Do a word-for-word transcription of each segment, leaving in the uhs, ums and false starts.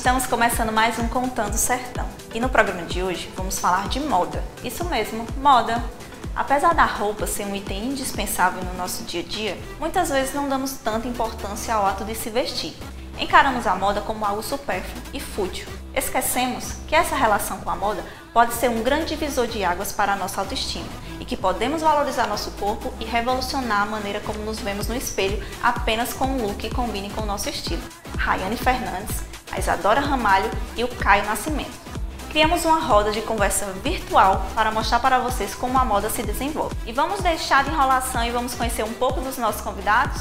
Estamos começando mais um Contando Sertão. E no programa de hoje vamos falar de moda. Isso mesmo, moda. Apesar da roupa ser um item indispensável no nosso dia a dia, muitas vezes não damos tanta importância ao ato de se vestir. Encaramos a moda como algo supérfluo e fútil. Esquecemos que essa relação com a moda pode ser um grande divisor de águas para a nossa autoestima e que podemos valorizar nosso corpo e revolucionar a maneira como nos vemos no espelho apenas com um look que combine com o nosso estilo. Rayane Fernandes, a Isadora Ramalho e o Caio Nascimento. Criamos uma roda de conversa virtual para mostrar para vocês como a moda se desenvolve. E vamos deixar de enrolação e vamos conhecer um pouco dos nossos convidados?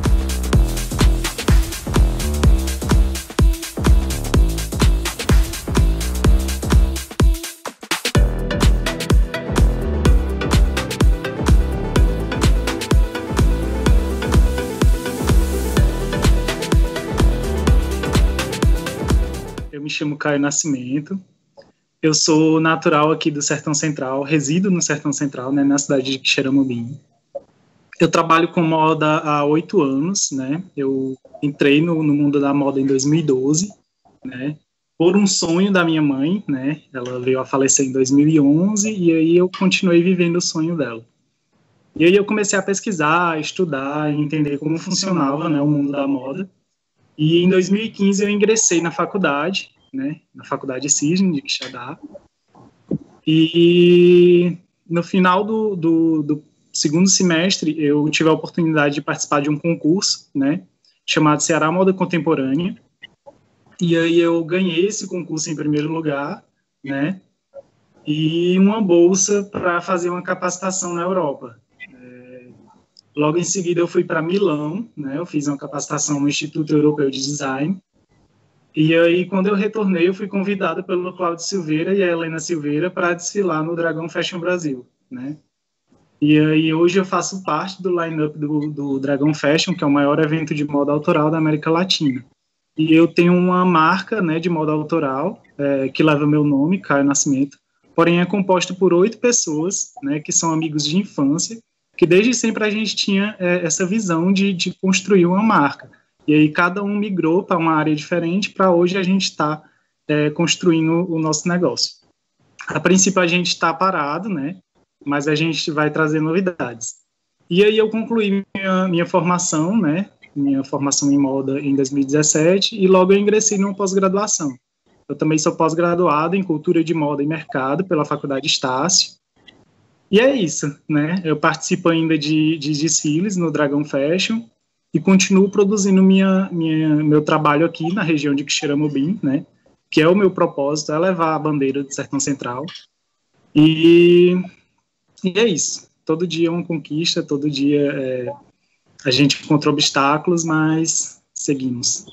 Eu me chamo Caio Nascimento, eu sou natural aqui do Sertão Central, resido no Sertão Central, né, na cidade de Quixeramobim. Eu trabalho com moda há oito anos, né, eu entrei no, no mundo da moda em dois mil e doze, né, por um sonho da minha mãe, né, ela veio a falecer em dois mil e onze e aí eu continuei vivendo o sonho dela. E aí eu comecei a pesquisar, estudar, entender como funcionava, né, o mundo da moda. E em dois mil e quinze eu ingressei na faculdade, né, na Faculdade Cisne de Quixadá. E no final do, do, do segundo semestre eu tive a oportunidade de participar de um concurso, né, chamado Ceará Moda Contemporânea. E aí eu ganhei esse concurso em primeiro lugar, né, e uma bolsa para fazer uma capacitação na Europa. Logo em seguida eu fui para Milão, né, eu fiz uma capacitação no Instituto Europeu de Design, e aí quando eu retornei eu fui convidado pelo Cláudio Silveira e a Helena Silveira para desfilar no Dragão Fashion Brasil, né, e aí hoje eu faço parte do line-up do, do Dragão Fashion, que é o maior evento de moda autoral da América Latina, e eu tenho uma marca, né, de moda autoral, é, que leva meu nome, Caio Nascimento, porém é composta por oito pessoas, né, que são amigos de infância, que desde sempre a gente tinha é, essa visão de, de construir uma marca. E aí cada um migrou para uma área diferente, para hoje a gente estar tá, é, construindo o nosso negócio. A princípio a gente está parado, né? Mas a gente vai trazer novidades. E aí eu concluí minha, minha formação, né? Minha formação em moda em dois mil e dezessete, e logo eu ingressei numa pós-graduação. Eu também sou pós-graduado em Cultura de Moda e Mercado pela Faculdade Estácio. E é isso, né? Eu participo ainda de, de desfiles no Dragão Fashion e continuo produzindo minha, minha, meu trabalho aqui na região de Quixeramobim, né? Que é o meu propósito, é levar a bandeira do Sertão Central. E, e é isso. Todo dia é uma conquista, todo dia é, a gente encontra obstáculos, mas seguimos.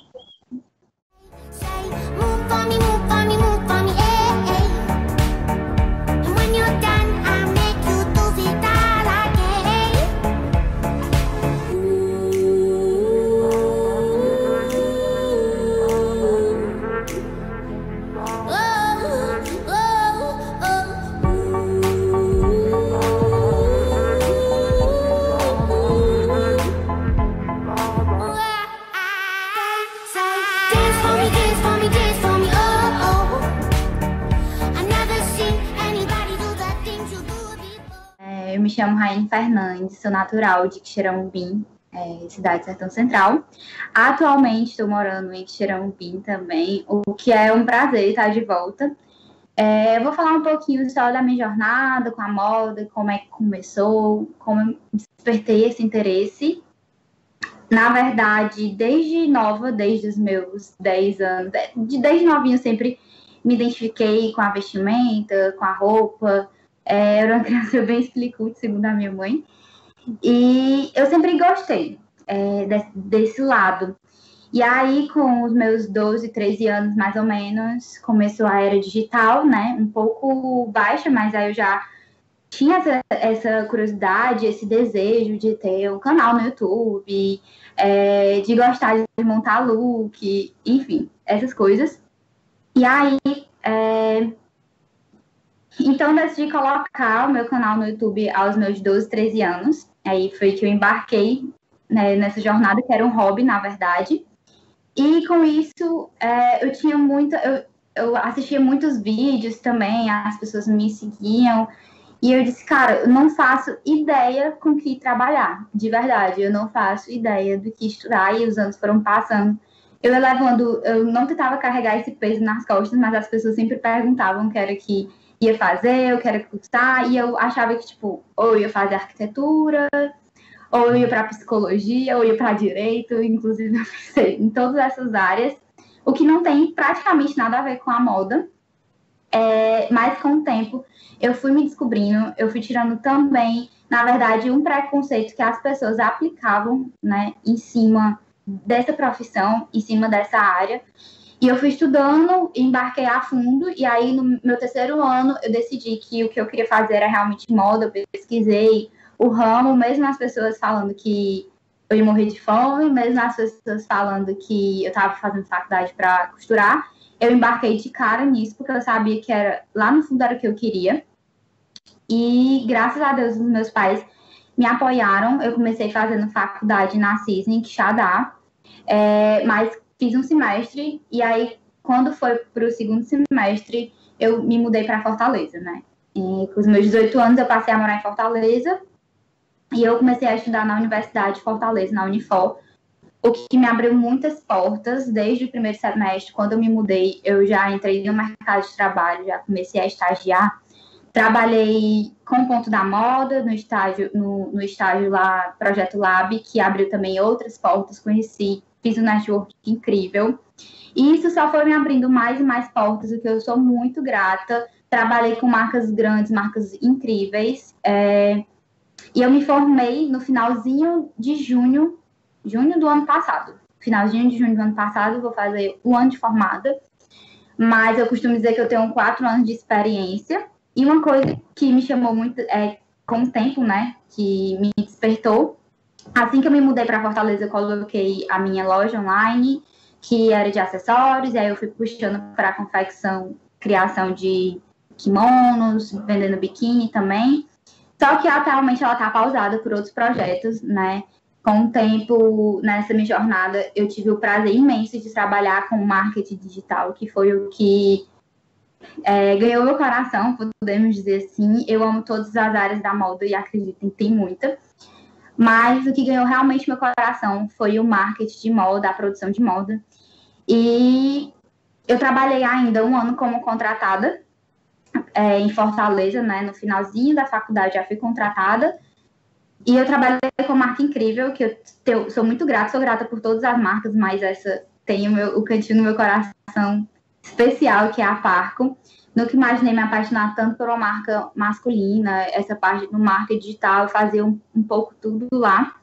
Eu me chamo Rayane Fernandes, sou natural de Quixeramobim, é, cidade do Sertão Central. Atualmente estou morando em Quixeramobim também, o que é um prazer estar de volta. É, eu vou falar um pouquinho só da minha jornada com a moda, como é que começou, como eu despertei esse interesse. Na verdade, desde nova, desde os meus dez anos, desde novinho sempre me identifiquei com a vestimenta, com a roupa. É, eu era uma criança bem explicute, segundo a minha mãe. E eu sempre gostei é, desse, desse lado. E aí, com os meus doze, treze anos, mais ou menos, começou a era digital, né? Um pouco baixa, mas aí eu já tinha essa, essa curiosidade, esse desejo de ter um canal no YouTube, é, de gostar de montar look, enfim, essas coisas. E aí... É, Então, eu decidi colocar o meu canal no YouTube aos meus doze, treze anos. Aí foi que eu embarquei, né, nessa jornada, que era um hobby, na verdade. E com isso, é, eu tinha muita... Eu, eu assistia muitos vídeos também, as pessoas me seguiam. E eu disse, cara, eu não faço ideia com o que trabalhar, de verdade. Eu não faço ideia do que estudar, e os anos foram passando. Eu ia levando, eu não tentava carregar esse peso nas costas, mas as pessoas sempre perguntavam o que era que ia fazer, o que era que cursar, e eu achava que, tipo, ou eu ia fazer arquitetura, ou eu ia para psicologia, ou eu ia para direito, inclusive eu pensei em todas essas áreas, o que não tem praticamente nada a ver com a moda. É, mas com o tempo eu fui me descobrindo, eu fui tirando também, na verdade, um preconceito que as pessoas aplicavam, né, em cima dessa profissão, em cima dessa área. E eu fui estudando, embarquei a fundo, e aí no meu terceiro ano eu decidi que o que eu queria fazer era realmente moda. Eu pesquisei o ramo, mesmo as pessoas falando que eu ia morrer de fome, mesmo as pessoas falando que eu estava fazendo faculdade para costurar, eu embarquei de cara nisso, porque eu sabia que era, lá no fundo era o que eu queria. E graças a Deus os meus pais me apoiaram. Eu comecei fazendo faculdade na CISN, em Quixadá, é, mas fiz um semestre, e aí quando foi para o segundo semestre eu me mudei para Fortaleza, né? E, com os meus dezoito anos eu passei a morar em Fortaleza, e eu comecei a estudar na Universidade de Fortaleza, na Unifor, o que me abriu muitas portas. Desde o primeiro semestre, quando eu me mudei, eu já entrei no mercado de trabalho, já comecei a estagiar. Trabalhei com o Ponto da Moda, no estágio, no, no estágio lá, Projeto Lab, que abriu também outras portas, conheci, fiz um network incrível. E isso só foi me abrindo mais e mais portas, o que eu sou muito grata. Trabalhei com marcas grandes, marcas incríveis. É, e eu me formei no finalzinho de junho, junho do ano passado. Finalzinho de junho do ano passado, vou fazer um ano de formada. Mas eu costumo dizer que eu tenho quatro anos de experiência. E uma coisa que me chamou muito, é, com o tempo, né, que me despertou, assim que eu me mudei para Fortaleza, eu coloquei a minha loja online, que era de acessórios, e aí eu fui puxando para a confecção, criação de kimonos, vendendo biquíni também. Só que atualmente ela está pausada por outros projetos, né. Com o tempo, nessa minha jornada, eu tive o prazer imenso de trabalhar com marketing digital, que foi o que É, ganhou meu coração, podemos dizer assim. Eu amo todas as áreas da moda e acreditem, tem muita. Mas o que ganhou realmente meu coração foi o marketing de moda, a produção de moda. E eu trabalhei ainda um ano como contratada é, em Fortaleza, né? No finalzinho da faculdade já fui contratada. E eu trabalhei com uma marca incrível, que eu, eu sou muito grata, sou grata por todas as marcas, mas essa tem o, meu, o cantinho no meu coração especial, que é a Parco. Nunca imaginei me apaixonar tanto por uma marca masculina, essa parte do marketing digital, fazer um, um pouco tudo lá.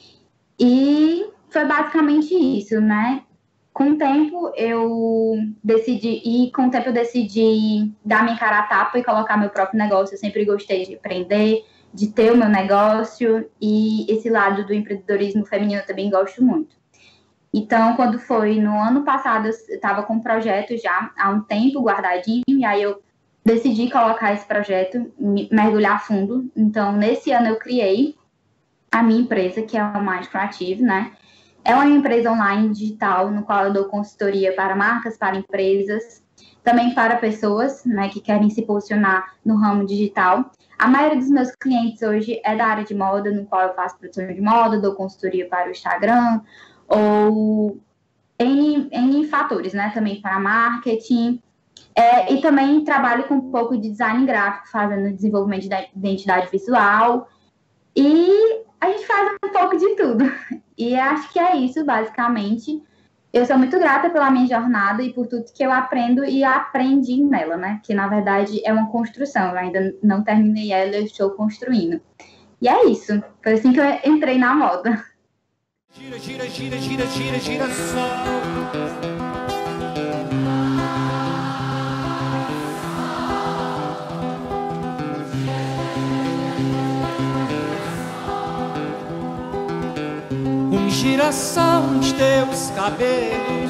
E foi basicamente isso, né? Com o tempo eu decidi, e com o tempo eu decidi dar minha cara a tapa e colocar meu próprio negócio. Eu sempre gostei de empreender, de ter o meu negócio, e esse lado do empreendedorismo feminino eu também gosto muito. Então, quando foi no ano passado, eu estava com um projeto já há um tempo guardadinho, e aí eu decidi colocar esse projeto, mergulhar a fundo. Então, nesse ano eu criei a minha empresa, que é o Mind Creative, né? É uma empresa online digital, no qual eu dou consultoria para marcas, para empresas, também para pessoas, né, que querem se posicionar no ramo digital. A maioria dos meus clientes hoje é da área de moda, no qual eu faço produção de moda, dou consultoria para o Instagram, ou N, N fatores, né, também para marketing, é, e também trabalho com um pouco de design gráfico, fazendo desenvolvimento de identidade visual, e a gente faz um pouco de tudo, e acho que é isso, basicamente. Eu sou muito grata pela minha jornada e por tudo que eu aprendo e aprendi nela, né, que na verdade é uma construção, eu ainda não terminei ela, eu estou construindo, e é isso, foi assim que eu entrei na moda. Gira, gira, gira, gira, gira, gira só. Um girassol nos teus cabelos,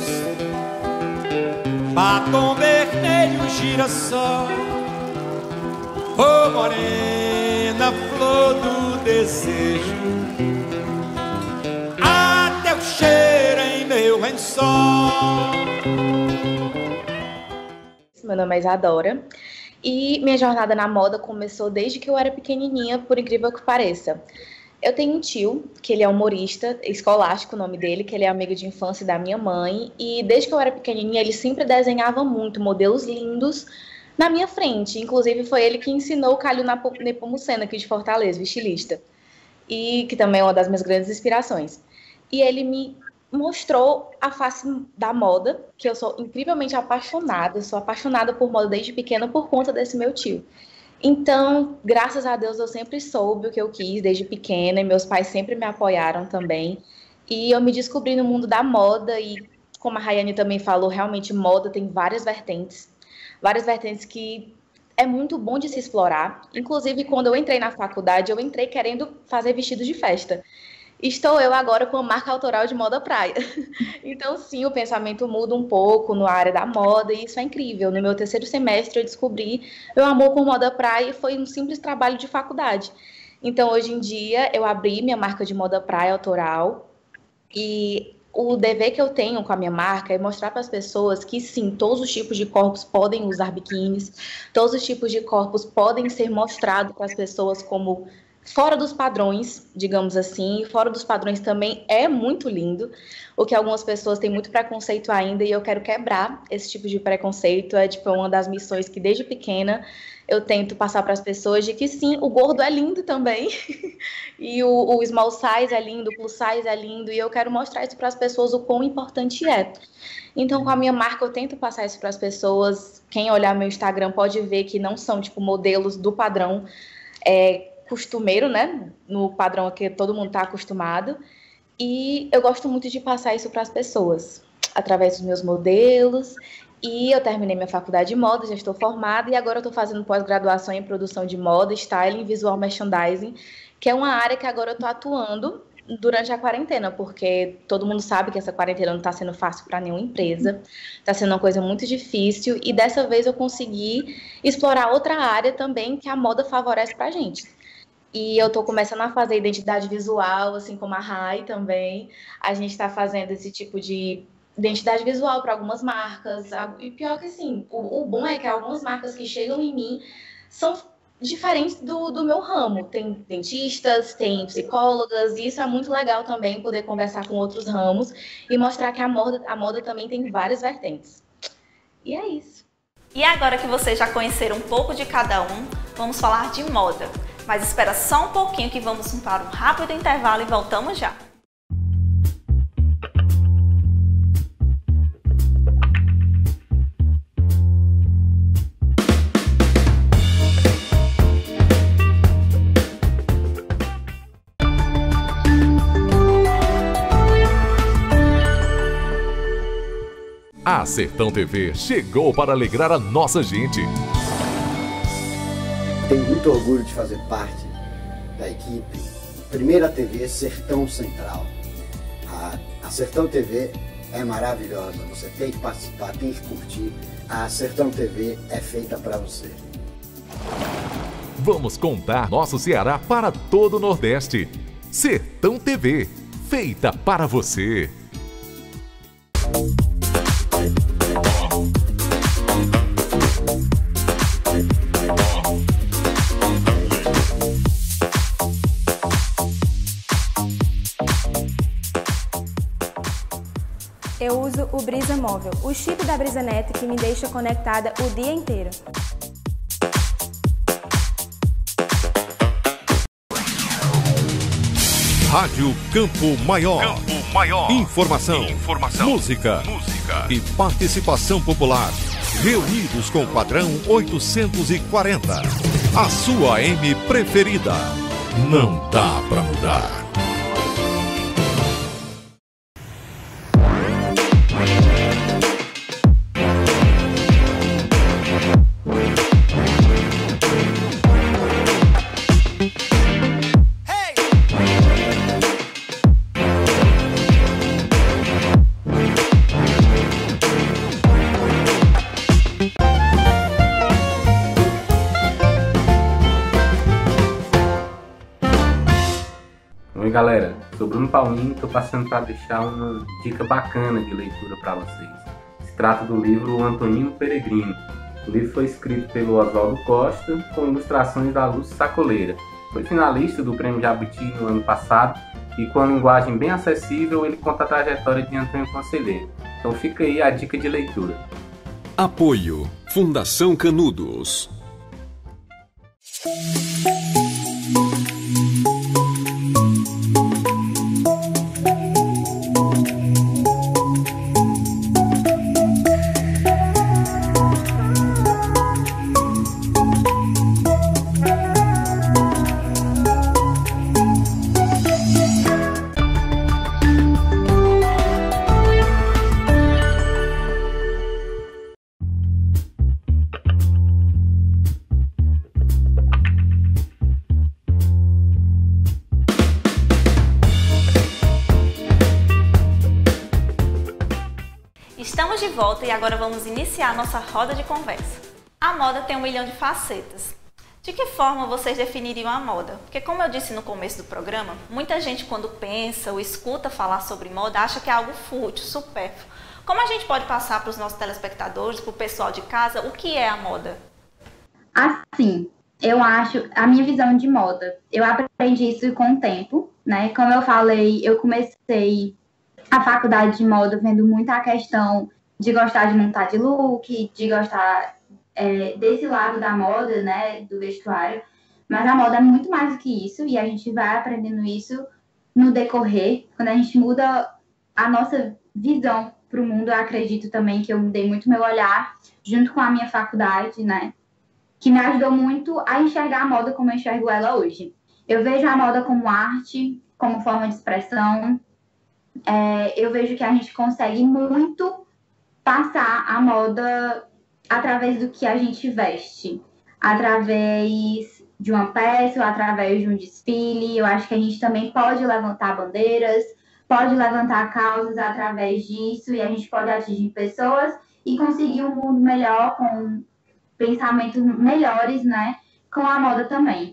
batom vermelho, girassol. Oh, morena, flor do desejo, cheiro em meu só. Meu nome é Isadora e minha jornada na moda começou desde que eu era pequenininha, por incrível que pareça. Eu tenho um tio, que ele é humorista, escolástico o nome dele, que ele é amigo de infância da minha mãe, e desde que eu era pequenininha ele sempre desenhava muito modelos lindos na minha frente. Inclusive foi ele que ensinou o Calil Nepomuceno aqui de Fortaleza, o estilista, e que também é uma das minhas grandes inspirações. E ele me mostrou a face da moda, que eu sou incrivelmente apaixonada, eu sou apaixonada por moda desde pequena por conta desse meu tio. Então, graças a Deus, eu sempre soube o que eu quis desde pequena, e meus pais sempre me apoiaram também. E eu me descobri no mundo da moda, e como a Rayane também falou, realmente moda tem várias vertentes, várias vertentes que é muito bom de se explorar. Inclusive, quando eu entrei na faculdade, eu entrei querendo fazer vestidos de festa. Estou eu agora com a marca autoral de moda praia. Então, sim, o pensamento muda um pouco na área da moda e isso é incrível. No meu terceiro semestre, eu descobri meu amor por moda praia e foi um simples trabalho de faculdade. Então, hoje em dia, eu abri minha marca de moda praia autoral e o dever que eu tenho com a minha marca é mostrar para as pessoas que, sim, todos os tipos de corpos podem usar biquínis, todos os tipos de corpos podem ser mostrados para as pessoas como fora dos padrões, digamos assim. Fora dos padrões também é muito lindo, o que algumas pessoas têm muito preconceito ainda, e eu quero quebrar esse tipo de preconceito. É tipo uma das missões que desde pequena eu tento passar para as pessoas, de que sim, o gordo é lindo também, e o, o small size é lindo, o plus size é lindo, e eu quero mostrar isso para as pessoas, o quão importante é. Então, com a minha marca, eu tento passar isso para as pessoas. Quem olhar meu Instagram pode ver que não são tipo modelos do padrão é, costumeiro, né, no padrão que todo mundo está acostumado, e eu gosto muito de passar isso para as pessoas, através dos meus modelos, e eu terminei minha faculdade de moda, já estou formada, e agora eu estou fazendo pós-graduação em produção de moda, styling, visual merchandising, que é uma área que agora eu estou atuando durante a quarentena, porque todo mundo sabe que essa quarentena não está sendo fácil para nenhuma empresa, está sendo uma coisa muito difícil, e dessa vez eu consegui explorar outra área também que a moda favorece para a gente. E eu estou começando a fazer identidade visual, assim como a Rai também. A gente está fazendo esse tipo de identidade visual para algumas marcas. E pior que assim, o, o bom é que algumas marcas que chegam em mim são diferentes do, do meu ramo. Tem dentistas, tem psicólogas, e isso é muito legal também, poder conversar com outros ramos e mostrar que a moda, a moda também tem várias vertentes. E é isso. E agora que vocês já conheceram um pouco de cada um, vamos falar de moda. Mas espera só um pouquinho que vamos para um rápido intervalo e voltamos já. A Sertão T V chegou para alegrar a nossa gente. Tenho muito orgulho de fazer parte da equipe Primeira T V Sertão Central. A, a Sertão T V é maravilhosa, você tem que participar, tem que curtir. A Sertão T V é feita para você. Vamos contar nosso Ceará para todo o Nordeste. Sertão T V, feita para você. Eu uso o Brisa Móvel, o chip da BrisaNet que me deixa conectada o dia inteiro. Rádio Campo Maior. Campo Maior. Informação, Informação. Música. Música. E participação popular. Reunidos com o padrão oitocentos e quarenta. A sua M preferida. Não dá pra mudar. Oi galera, sou Bruno Paulinho e estou passando para deixar uma dica bacana de leitura para vocês. Se trata do livro O Antonino Peregrino. O livro foi escrito pelo Oswaldo Costa com ilustrações da Lúcia Sacoleira. Foi finalista do Prêmio Jabuti no ano passado e com uma linguagem bem acessível ele conta a trajetória de Antônio Conselheiro. Então fica aí a dica de leitura. Apoio Fundação Canudos. Estamos de volta e agora vamos iniciar a nossa roda de conversa. A moda tem um milhão de facetas. De que forma vocês definiriam a moda? Porque como eu disse no começo do programa, muita gente quando pensa ou escuta falar sobre moda acha que é algo fútil, supérfluo. Como a gente pode passar para os nossos telespectadores, para o pessoal de casa, o que é a moda? Assim, eu acho, a minha visão de moda, eu aprendi isso com o tempo, né? Como eu falei, eu comecei a faculdade de moda vendo muito a questão de gostar de montar de look, de gostar é, desse lado da moda, né, do vestuário, mas a moda é muito mais do que isso e a gente vai aprendendo isso no decorrer, quando a gente muda a nossa visão para o mundo. Eu acredito também que eu mudei muito meu olhar junto com a minha faculdade, né, que me ajudou muito a enxergar a moda como eu enxergo ela hoje. Eu vejo a moda como arte, como forma de expressão. É, eu vejo que a gente consegue muito passar a moda através do que a gente veste, através de uma peça, ou através de um desfile. Eu acho que a gente também pode levantar bandeiras, pode levantar causas através disso, e a gente pode atingir pessoas e conseguir um mundo melhor, com pensamentos melhores, né, com a moda também.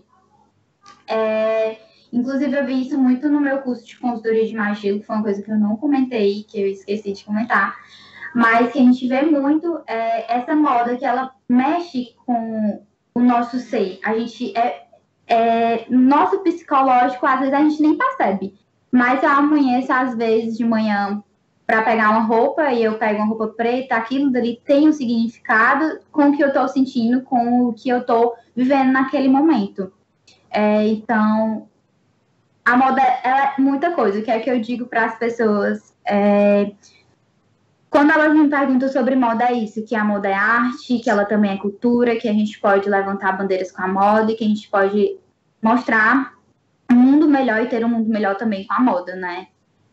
É... Inclusive, eu vi isso muito no meu curso de consultoria de imagem, que foi uma coisa que eu não comentei, que eu esqueci de comentar, mas que a gente vê muito é, essa moda que ela mexe com o nosso ser. A gente, é, é, nosso psicológico, às vezes a gente nem percebe, mas eu amanheço, às vezes, de manhã para pegar uma roupa, e eu pego uma roupa preta, aquilo dali tem um significado com o que eu estou sentindo, com o que eu estou vivendo naquele momento. É, então... A moda ela é muita coisa, que é que eu digo para as pessoas. É... Quando elas me perguntam sobre moda, é isso, que a moda é arte, que ela também é cultura, que a gente pode levantar bandeiras com a moda e que a gente pode mostrar um mundo melhor e ter um mundo melhor também com a moda, né?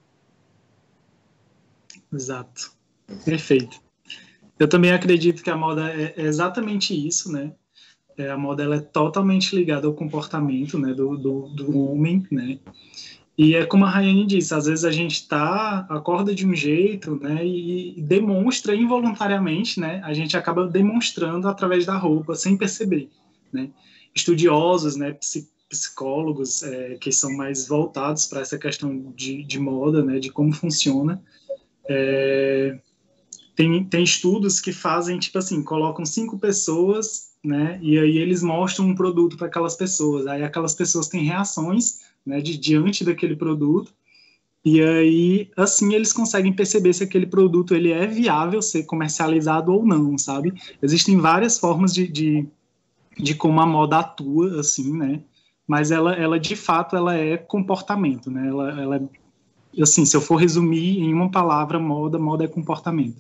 Exato. Perfeito. Eu também acredito que a moda é exatamente isso, né? É, a moda ela é totalmente ligada ao comportamento, né, do, do, do homem, né, e é como a Rayane disse, às vezes a gente tá, acorda de um jeito, né, e, e demonstra involuntariamente, né, a gente acaba demonstrando através da roupa, sem perceber, né. Estudiosos, né, psicólogos é, que são mais voltados para essa questão de, de moda, né, de como funciona, é, tem, tem estudos que fazem, tipo assim, colocam cinco pessoas, né, e aí eles mostram um produto para aquelas pessoas, aí aquelas pessoas têm reações, né, de, diante daquele produto, e aí, assim, eles conseguem perceber se aquele produto ele é viável ser comercializado ou não, sabe? Existem várias formas de, de, de como a moda atua, assim, né, mas ela, ela de fato, ela é comportamento, né, ela, ela é, assim, se eu for resumir em uma palavra, moda, moda é comportamento.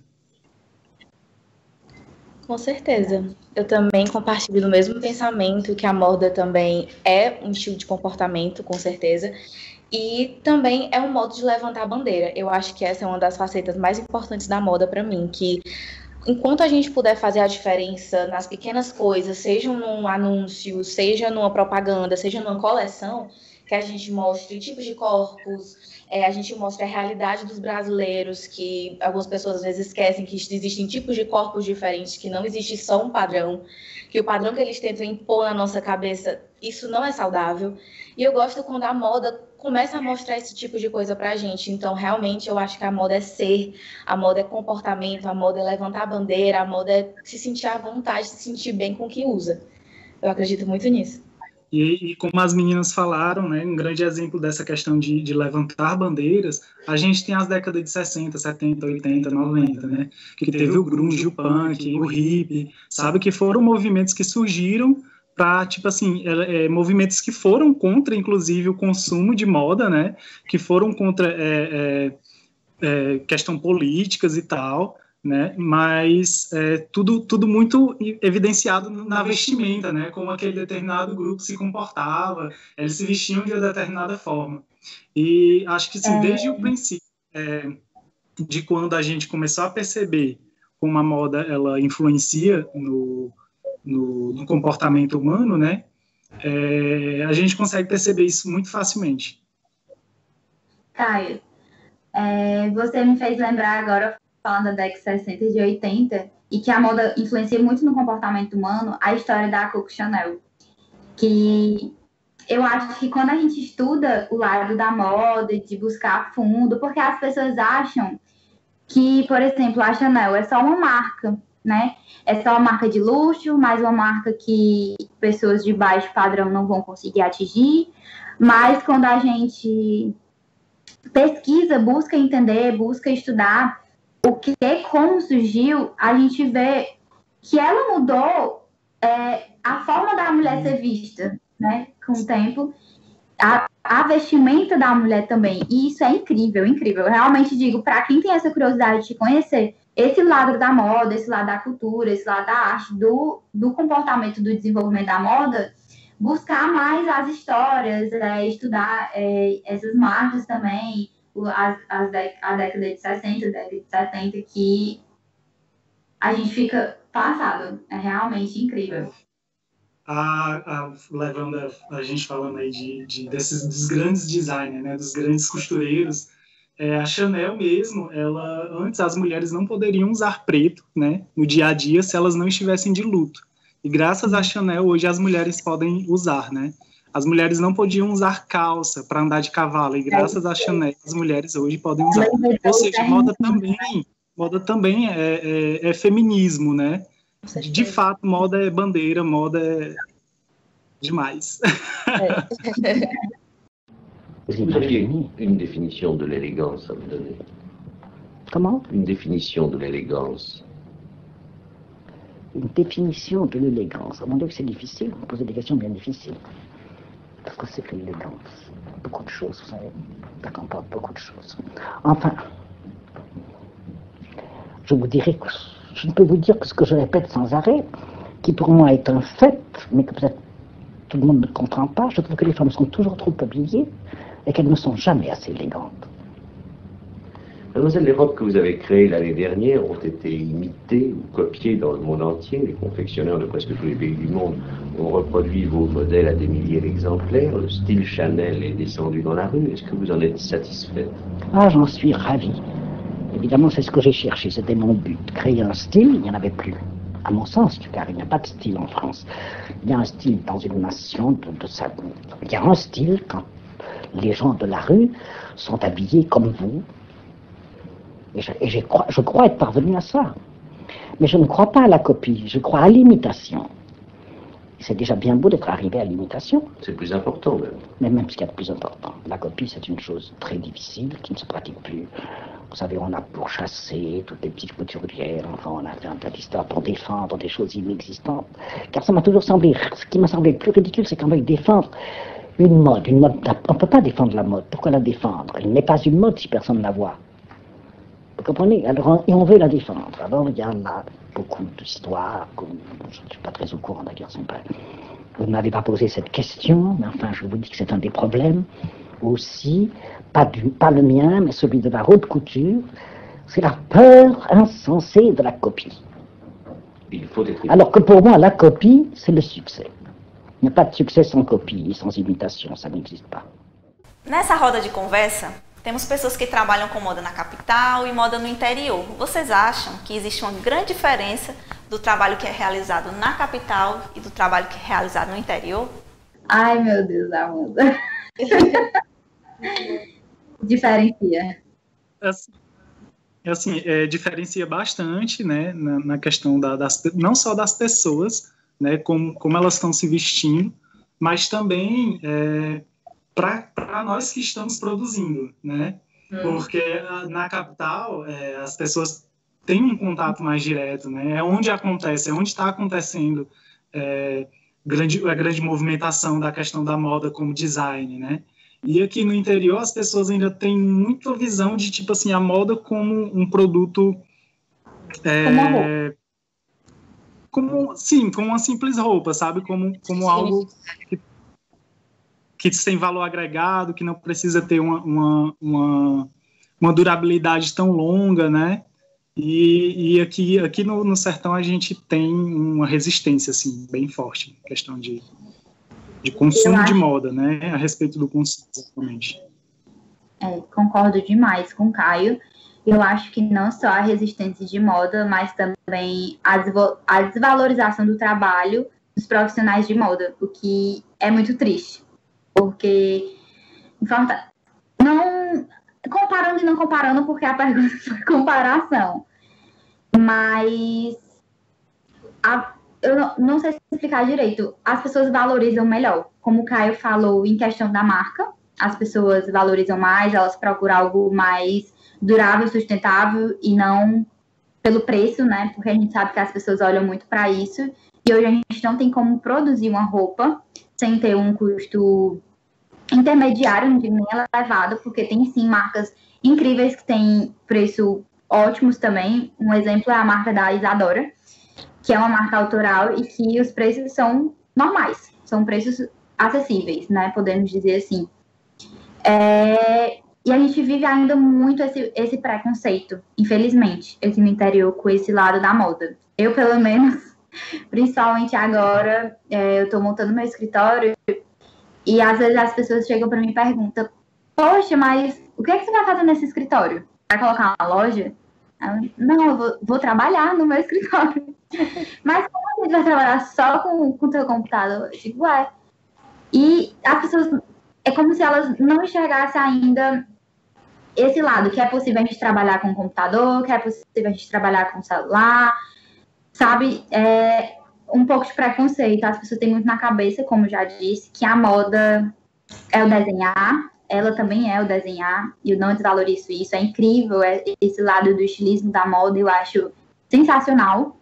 Com certeza. Eu também compartilho do mesmo pensamento, que a moda também é um estilo de comportamento, com certeza, e também é um modo de levantar a bandeira. Eu acho que essa é uma das facetas mais importantes da moda para mim, que enquanto a gente puder fazer a diferença nas pequenas coisas, seja num anúncio, seja numa propaganda, seja numa coleção, que a gente mostre tipos de corpos, é, a gente mostre a realidade dos brasileiros, que algumas pessoas às vezes esquecem que existem tipos de corpos diferentes, que não existe só um padrão, que o padrão que eles tentam impor na nossa cabeça, isso não é saudável. E eu gosto quando a moda começa a mostrar esse tipo de coisa pra gente. Então, realmente, eu acho que a moda é ser, a moda é comportamento, a moda é levantar a bandeira, a moda é se sentir à vontade, se sentir bem com o que usa. Eu acredito muito nisso. E, e como as meninas falaram, né, um grande exemplo dessa questão de, de levantar bandeiras, a gente tem as décadas de sessenta, setenta, oitenta, noventa, né, que teve o grunge, o punk, o hip, sabe, que foram movimentos que surgiram para, tipo assim, é, é, movimentos que foram contra, inclusive, o consumo de moda, né, que foram contra é, é, é, questão políticas e tal, né, mas é, tudo, tudo muito evidenciado na vestimenta, né, como aquele determinado grupo se comportava, eles se vestiam de uma determinada forma. E acho que, assim, desde o princípio, é, de quando a gente começou a perceber como a moda ela influencia no, no, no comportamento humano, né, é, a gente consegue perceber isso muito facilmente. Caio, é, você me fez lembrar agora, falando da década de sessenta e de oitenta, e que a moda influencia muito no comportamento humano, a história da Coco Chanel. Que eu acho que quando a gente estuda o lado da moda, de buscar a fundo, porque as pessoas acham que, por exemplo, a Chanel é só uma marca, né? É só uma marca de luxo, mas uma marca que pessoas de baixo padrão não vão conseguir atingir. Mas quando a gente pesquisa, busca entender, busca estudar o que, como surgiu, a gente vê que ela mudou é, a forma da mulher ser vista, né, com o tempo, a, a vestimenta da mulher também, e isso é incrível, incrível. Eu realmente digo, para quem tem essa curiosidade de conhecer esse lado da moda, esse lado da cultura, esse lado da arte, do, do comportamento, do desenvolvimento da moda, buscar mais as histórias, é, estudar é, essas marcas também, As, as dec- a década de sessenta, a década de setenta, que a gente fica passado. É realmente incrível. A, a, levando a, a gente falando aí de, de, desses dos grandes designers, né, dos grandes costureiros, é, a Chanel mesmo, ela, antes as mulheres não poderiam usar preto, né, no dia a dia se elas não estivessem de luto. E graças à Chanel, hoje as mulheres podem usar, né? As mulheres não podiam usar calça para andar de cavalo, e graças à Chanel, as mulheres hoje podem usar. Ou seja, moda também, moda também é, é, é feminismo, né? De fato, moda é bandeira, moda é demais. Vous aviez une définition de l'élégance à me donner. Comment? Une définition de l'élégance. Une définition de l'élégance. Mon Dieu, que c'est difficile. Vous posez des questions bien difficiles. Parce que c'est que l'élégance. Beaucoup de choses, vous savez. Ça comporte beaucoup de choses. Enfin, je vous dirais que je ne peux vous dire que ce que je répète sans arrêt, qui pour moi est un fait, mais que peut-être tout le monde ne comprend pas. Je trouve que les femmes sont toujours trop habillées et qu'elles ne sont jamais assez élégantes. Mademoiselle, les robes que vous avez créées l'année dernière ont été imitées ou copiées dans le monde entier. Les confectionneurs de presque tous les pays du monde ont reproduit vos modèles à des milliers d'exemplaires. Le style Chanel est descendu dans la rue. Est-ce que vous en êtes satisfaite? Ah, j'en suis ravie. Évidemment, c'est ce que j'ai cherché. C'était mon but. Créer un style, il n'y en avait plus. À mon sens, car il n'y a pas de style en France. Il y a un style dans une nation de, de ça. Il y a un style quand les gens de la rue sont habillés comme vous. Et, je, et je, crois, je crois être parvenu à ça. Mais je ne crois pas à la copie, je crois à l'imitation. C'est déjà bien beau d'être arrivé à l'imitation. C'est plus important même. Mais même ce qu'il y a de plus important. La copie, c'est une chose très difficile qui ne se pratique plus. Vous savez, on a pourchassé toutes les petites couturières, enfin on a fait un tas d'histoires pour défendre des choses inexistantes. Car ça m'a toujours semblé, ce qui m'a semblé le plus ridicule, c'est qu'on veuille défendre une mode. Une mode, on ne peut pas défendre la mode. Pourquoi la défendre? Elle n'est pas une mode si personne ne la voit. Vous comprenez? Alors, et on veut la défendre. Alors, il y en a beaucoup d'histoires, je ne suis pas très au courant d'ailleurs, pas... vous ne m'avez pas posé cette question, mais enfin, je vous dis que c'est un des problèmes aussi, pas, du, pas le mien, mais celui de la haute couture, c'est la peur insensée de la copie. Il faut être... Alors que pour moi, la copie, c'est le succès. Il n'y a pas de succès sans copie, sans imitation, ça n'existe pas. Nessa roda de conversa, temos pessoas que trabalham com moda na capital e moda no interior. Vocês acham que existe uma grande diferença do trabalho que é realizado na capital e do trabalho que é realizado no interior? Ai, meu Deus, Amanda. Diferencia. Assim, assim é, diferencia bastante, né, na, na questão da, das, não só das pessoas, né, como, como elas estão se vestindo, mas também é, para nós que estamos produzindo, né? Hum. Porque na capital é, as pessoas têm um contato mais direto, né? É onde acontece, é onde está acontecendo é, grande, a grande movimentação da questão da moda como design, né? E aqui no interior as pessoas ainda têm muita visão de, tipo assim, a moda como um produto... É, como, sim, como uma simples roupa, sabe? Como, como algo que, que tem valor agregado, que não precisa ter uma, uma, uma, uma durabilidade tão longa, né? E, e aqui, aqui no, no sertão a gente tem uma resistência, assim, bem forte, questão de, de consumo acho... de moda, né? A respeito do consumo, exatamente. É, concordo demais com o Caio. Eu acho que não só a resistência de moda, mas também a, a desvalorização do trabalho dos profissionais de moda, o que é muito triste. Porque, não, comparando e não comparando, porque a pergunta foi comparação, mas a, eu não, não sei explicar direito, as pessoas valorizam melhor, como o Caio falou em questão da marca, as pessoas valorizam mais, elas procuram algo mais durável, sustentável e não pelo preço, né? Porque a gente sabe que as pessoas olham muito para isso e hoje a gente não tem como produzir uma roupa sem ter um custo intermediário, não digo nem elevado, porque tem sim marcas incríveis que têm preço ótimos também. Um exemplo é a marca da Isadora, que é uma marca autoral e que os preços são normais, são preços acessíveis, né? Podemos dizer assim. É... E a gente vive ainda muito esse, esse preconceito, infelizmente, aqui no interior, com esse lado da moda. Eu, pelo menos, principalmente agora, é, eu estou montando meu escritório e às vezes as pessoas chegam para mim e perguntam: poxa, mas o que é que você vai fazer nesse escritório? Vai colocar uma loja? Eu, não, eu vou, vou trabalhar no meu escritório. Mas como a gente vai trabalhar só com o teu computador? Eu digo, ué. E as pessoas, é como se elas não enxergassem ainda esse lado, que é possível a gente trabalhar com o computador, que é possível a gente trabalhar com o celular, sabe? É um pouco de preconceito. As pessoas têm muito na cabeça, como já disse, que a moda é o desenhar, ela também é o desenhar, e eu não desvalorizo isso, é incrível, é esse lado do estilismo da moda, eu acho sensacional.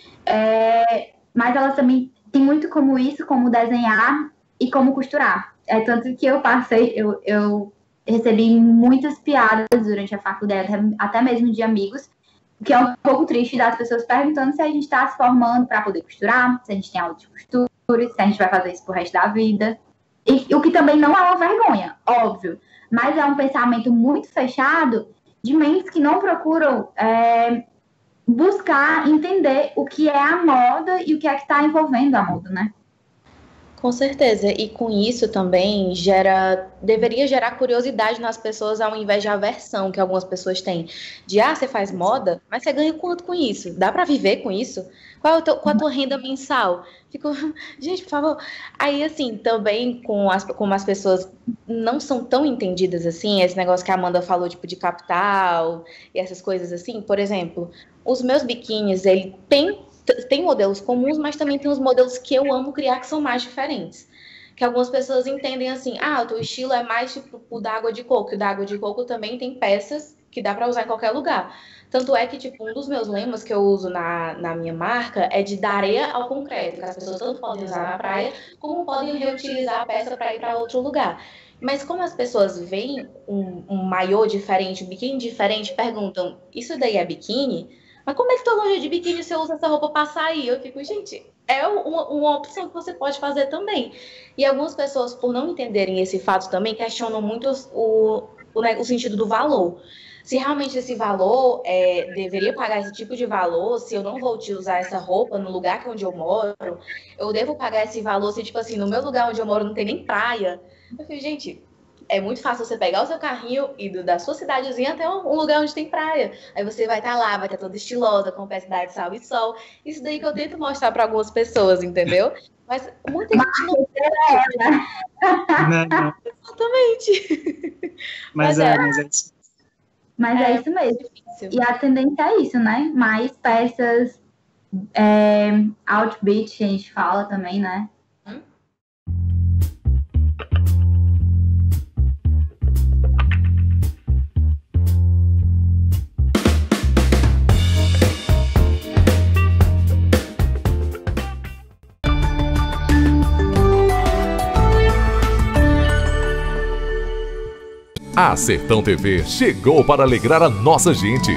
É, mas ela também tem muito como isso, como desenhar e como costurar. É tanto que eu passei, eu... eu recebi muitas piadas durante a faculdade, até mesmo de amigos, que é um pouco triste das pessoas perguntando se a gente está se formando para poder costurar, se a gente tem aula de costura, se a gente vai fazer isso pro resto da vida. E o que também não é uma vergonha, óbvio, mas é um pensamento muito fechado de mentes que não procuram é, buscar entender o que é a moda e o que é que está envolvendo a moda, né? Com certeza, e com isso também gera, deveria gerar curiosidade nas pessoas ao invés de aversão que algumas pessoas têm. De, ah, você faz moda, mas você ganha quanto com isso? Dá pra viver com isso? Qual, é o teu, qual a tua renda mensal? Fico, gente, por favor. Aí, assim, também com as, como as pessoas não são tão entendidas assim, esse negócio que a Amanda falou, tipo, de capital e essas coisas assim, por exemplo, os meus biquínis, ele tem tem modelos comuns, mas também tem os modelos que eu amo criar que são mais diferentes. Que algumas pessoas entendem assim, ah, o teu estilo é mais tipo o da água de coco, e o da água de coco também tem peças que dá para usar em qualquer lugar. Tanto é que, tipo, um dos meus lemas que eu uso na, na minha marca é de da areia ao concreto, que as pessoas tanto podem usar na praia, como podem reutilizar a peça para ir para outro lugar. Mas como as pessoas veem um, um maiô diferente, um biquíni diferente, perguntam, isso daí é biquíni? Mas como é que tua loja de biquíni você usa essa roupa para sair? Eu fico, gente, é uma, uma opção que você pode fazer também. E algumas pessoas, por não entenderem esse fato também, questionam muito o, o, o sentido do valor. Se realmente esse valor, é, deveria pagar esse tipo de valor, se eu não vou te usar essa roupa no lugar que onde eu moro, eu devo pagar esse valor se, tipo assim, no meu lugar onde eu moro não tem nem praia. Eu fico, gente, é muito fácil você pegar o seu carrinho e do, da sua cidadezinha até um, um lugar onde tem praia. Aí você vai estar lá, vai estar toda estilosa, com peça de sal e sol. Isso daí que eu tento mostrar para algumas pessoas, entendeu? Mas muita gente não... Não, não. Exatamente. Mas, mas é, é, mas é isso. Mas é, é isso mesmo. Difícil. E a tendência é isso, né? Mais peças é, outbeat, que a gente fala também, né? Hum? A Sertão T V chegou para alegrar a nossa gente.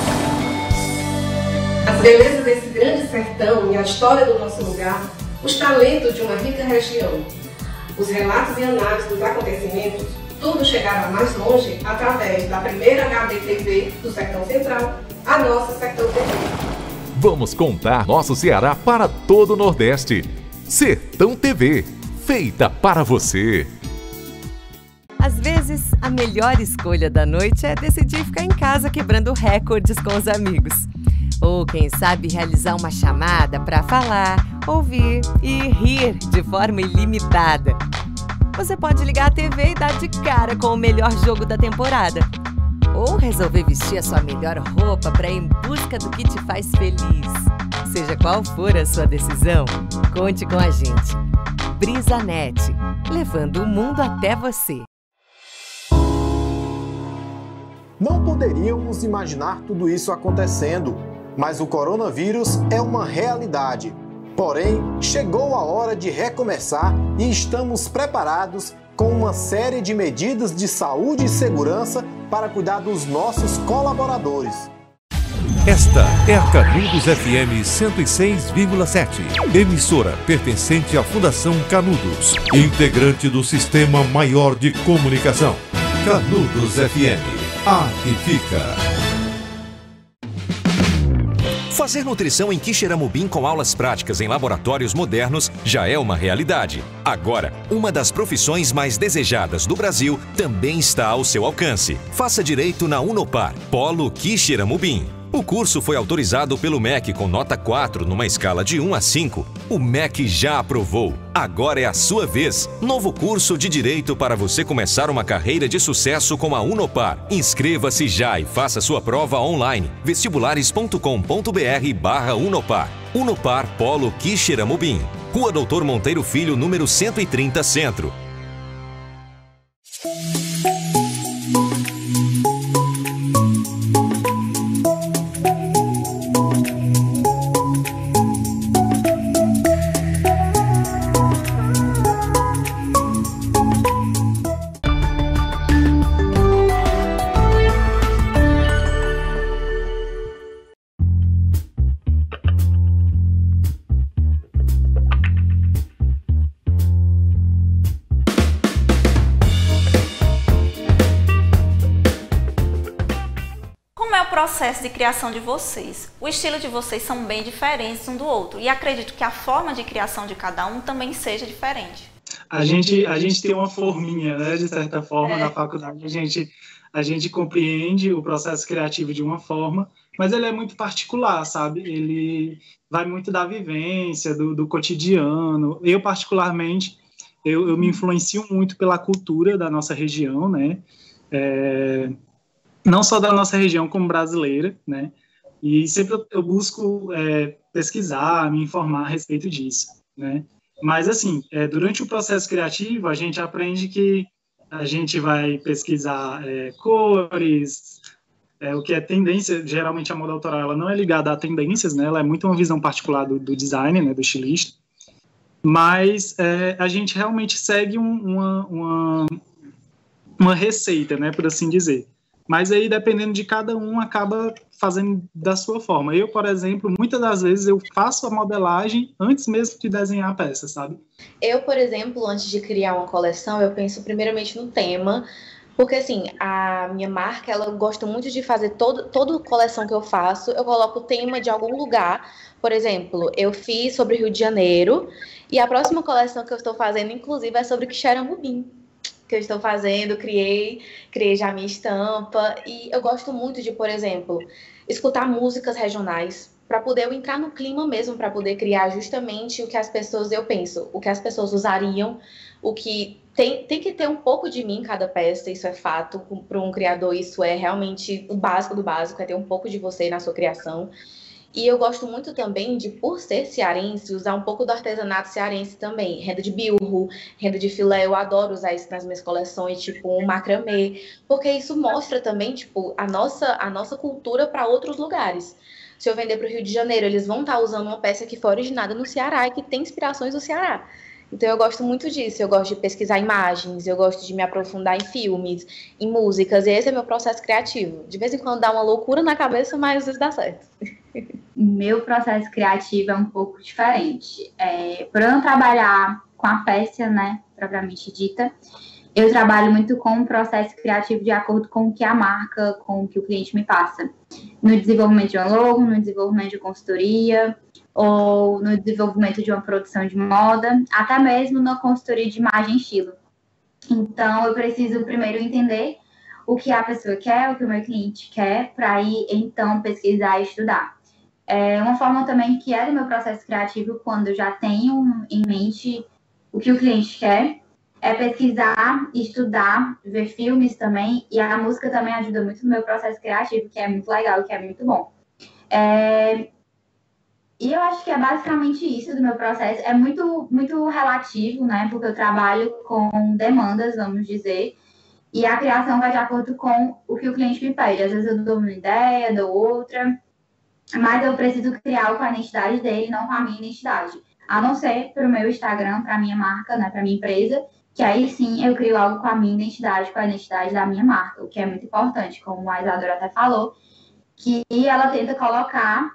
As belezas desse grande sertão e a história do nosso lugar, os talentos de uma rica região, os relatos e análises dos acontecimentos, tudo chegará mais longe através da primeira H D T V do Sertão Central, a nossa Sertão T V. Vamos contar nosso Ceará para todo o Nordeste. Sertão T V, feita para você. Às vezes, a melhor escolha da noite é decidir ficar em casa quebrando recordes com os amigos. Ou, quem sabe, realizar uma chamada para falar, ouvir e rir de forma ilimitada. Você pode ligar a T V e dar de cara com o melhor jogo da temporada. Ou resolver vestir a sua melhor roupa para ir em busca do que te faz feliz. Seja qual for a sua decisão, conte com a gente. BrisaNet, levando o mundo até você. Não poderíamos imaginar tudo isso acontecendo, mas o coronavírus é uma realidade. Porém, chegou a hora de recomeçar e estamos preparados com uma série de medidas de saúde e segurança para cuidar dos nossos colaboradores. Esta é a Canudos F M cento e seis vírgula sete, emissora pertencente à Fundação Canudos, integrante do Sistema Maior de Comunicação. Canudos F M. Ah, e fica. Fazer nutrição em Quixeramobim com aulas práticas em laboratórios modernos já é uma realidade. Agora, uma das profissões mais desejadas do Brasil também está ao seu alcance. Faça direito na Unopar, Polo Quixeramobim. O curso foi autorizado pelo M E C com nota quatro numa escala de um a cinco. O M E C já aprovou. Agora é a sua vez. Novo curso de Direito para você começar uma carreira de sucesso com a Unopar. Inscreva-se já e faça sua prova online. vestibulares ponto com ponto br barra Unopar. Unopar Polo Quixeramobim. Rua Doutor Monteiro Filho, número cento e trinta, Centro. Processo de criação de vocês. O estilo de vocês são bem diferentes um do outro e acredito que a forma de criação de cada um também seja diferente. A gente, a gente tem uma forminha, né, de certa forma, é. Na faculdade. A gente, a gente compreende o processo criativo de uma forma, mas ele é muito particular, sabe? Ele vai muito da vivência, do, do cotidiano. Eu, particularmente, eu, eu me influencio muito pela cultura da nossa região, né? É... não só da nossa região como brasileira, né? E sempre eu busco é, pesquisar, me informar a respeito disso, né? Mas, assim, é, durante o processo criativo, a gente aprende que a gente vai pesquisar é, cores, é, o que é tendência. Geralmente a moda autoral ela não é ligada a tendências, né? Ela é muito uma visão particular do, do designer, né? Do estilista. Mas é, a gente realmente segue um, uma, uma, uma receita, né? Por assim dizer. Mas aí, dependendo de cada um, acaba fazendo da sua forma. Eu, por exemplo, muitas das vezes eu faço a modelagem antes mesmo de desenhar a peça, sabe? Eu, por exemplo, antes de criar uma coleção, eu penso primeiramente no tema, porque, assim, a minha marca, ela gosta muito de fazer todo, toda coleção que eu faço, eu coloco o tema de algum lugar. Por exemplo, eu fiz sobre Rio de Janeiro, e a próxima coleção que eu estou fazendo, inclusive, é sobre Quixeramobim. que eu estou fazendo, criei, criei já minha estampa. E eu gosto muito de, por exemplo, escutar músicas regionais, para poder eu entrar no clima mesmo, para poder criar justamente o que as pessoas, eu penso, o que as pessoas usariam, o que tem, tem que ter um pouco de mim em cada peça, isso é fato, para um criador isso é realmente o básico do básico, é ter um pouco de você na sua criação. E eu gosto muito também de, por ser cearense, usar um pouco do artesanato cearense também, renda de bilro, renda de filé, eu adoro usar isso nas minhas coleções, tipo um macramê, porque isso mostra também, tipo, a nossa, a nossa cultura para outros lugares. Se eu vender para o Rio de Janeiro, eles vão estar usando uma peça que foi originada no Ceará e que tem inspirações do Ceará. Então eu gosto muito disso, eu gosto de pesquisar imagens, eu gosto de me aprofundar em filmes, em músicas, e esse é meu processo criativo. De vez em quando dá uma loucura na cabeça, mas às vezes dá certo. Meu processo criativo é um pouco diferente. É, por eu não trabalhar com a peça, né, propriamente dita, eu trabalho muito com o processo criativo de acordo com o que a marca, com o que o cliente me passa. No desenvolvimento de uma logo, no desenvolvimento de consultoria, ou no desenvolvimento de uma produção de moda, até mesmo na consultoria de imagem e estilo. Então, eu preciso primeiro entender o que a pessoa quer, o que o meu cliente quer, para aí, então, pesquisar e estudar. É uma forma também que é do meu processo criativo, quando eu já tenho em mente o que o cliente quer, é pesquisar, estudar, ver filmes também, e a música também ajuda muito no meu processo criativo, que é muito legal, que é muito bom. É... E eu acho que é basicamente isso do meu processo. É muito, muito relativo, né? Porque eu trabalho com demandas, vamos dizer, e a criação vai de acordo com o que o cliente me pede. Às vezes eu dou uma ideia, dou outra, mas eu preciso criar com a identidade dele, não com a minha identidade. A não ser para o meu Instagram, para a minha marca, né? Para a minha empresa, que aí sim eu crio algo com a minha identidade, com a identidade da minha marca, o que é muito importante, como a Isadora até falou, que ela tenta colocar,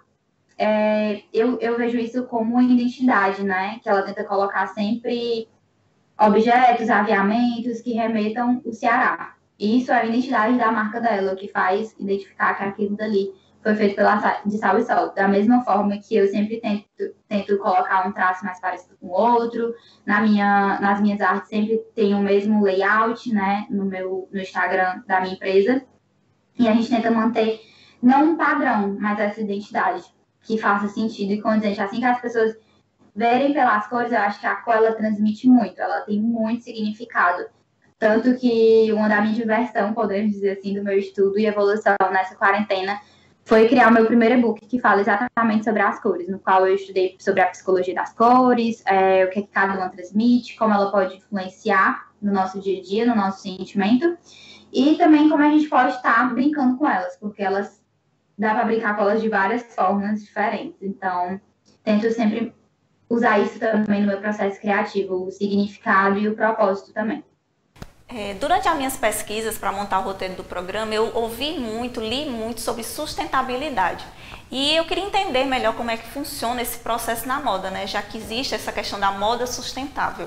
é, eu, eu vejo isso como uma identidade, né, que ela tenta colocar sempre objetos, aviamentos que remetam o Ceará. E isso é a identidade da marca dela, o que faz identificar que aquilo dali foi feito pela de Sal e Sol. Da mesma forma que eu sempre tento, tento colocar um traço mais parecido com o outro, na minha, nas minhas artes sempre tem o mesmo layout, né, no meu no Instagram da minha empresa. E a gente tenta manter, não um padrão, mas essa identidade que faça sentido e condizente. Assim que as pessoas verem pelas cores, eu acho que a cor, ela transmite muito, ela tem muito significado. Tanto que uma da minha diversão, podemos dizer assim, do meu estudo e evolução nessa quarentena, foi criar o meu primeiro e-book que fala exatamente sobre as cores, no qual eu estudei sobre a psicologia das cores, é, o que, é que cada uma transmite, como ela pode influenciar no nosso dia a dia, no nosso sentimento, e também como a gente pode estar brincando com elas, porque elas dá para brincar com elas de várias formas diferentes. Então, tento sempre usar isso também no meu processo criativo, o significado e o propósito também. É, durante as minhas pesquisas para montar o roteiro do programa, eu ouvi muito, li muito sobre sustentabilidade. E eu queria entender melhor como é que funciona esse processo na moda, né? Já que existe essa questão da moda sustentável.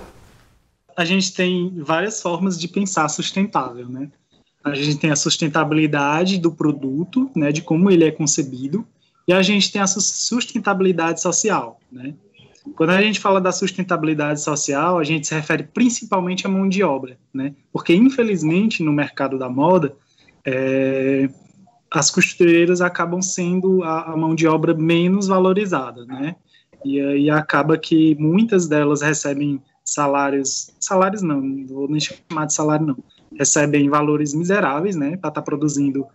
A gente tem várias formas de pensar sustentável, né? A gente tem a sustentabilidade do produto, né, de como ele é concebido, e a gente tem a sustentabilidade social, né? Quando a gente fala da sustentabilidade social, a gente se refere principalmente à mão de obra, né? Porque, infelizmente, no mercado da moda, é, as costureiras acabam sendo a, a mão de obra menos valorizada, né? E aí acaba que muitas delas recebem salários, salários não, não vou nem chamar de salário não, recebem valores miseráveis, né, para estar produzindo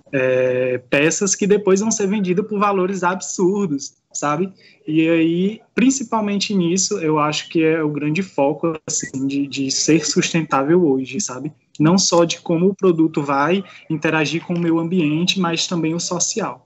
é, peças que depois vão ser vendidas por valores absurdos, sabe? E aí, principalmente nisso, eu acho que é o grande foco, assim, de, de ser sustentável hoje, sabe? Não só de como o produto vai interagir com o meio ambiente, mas também o social.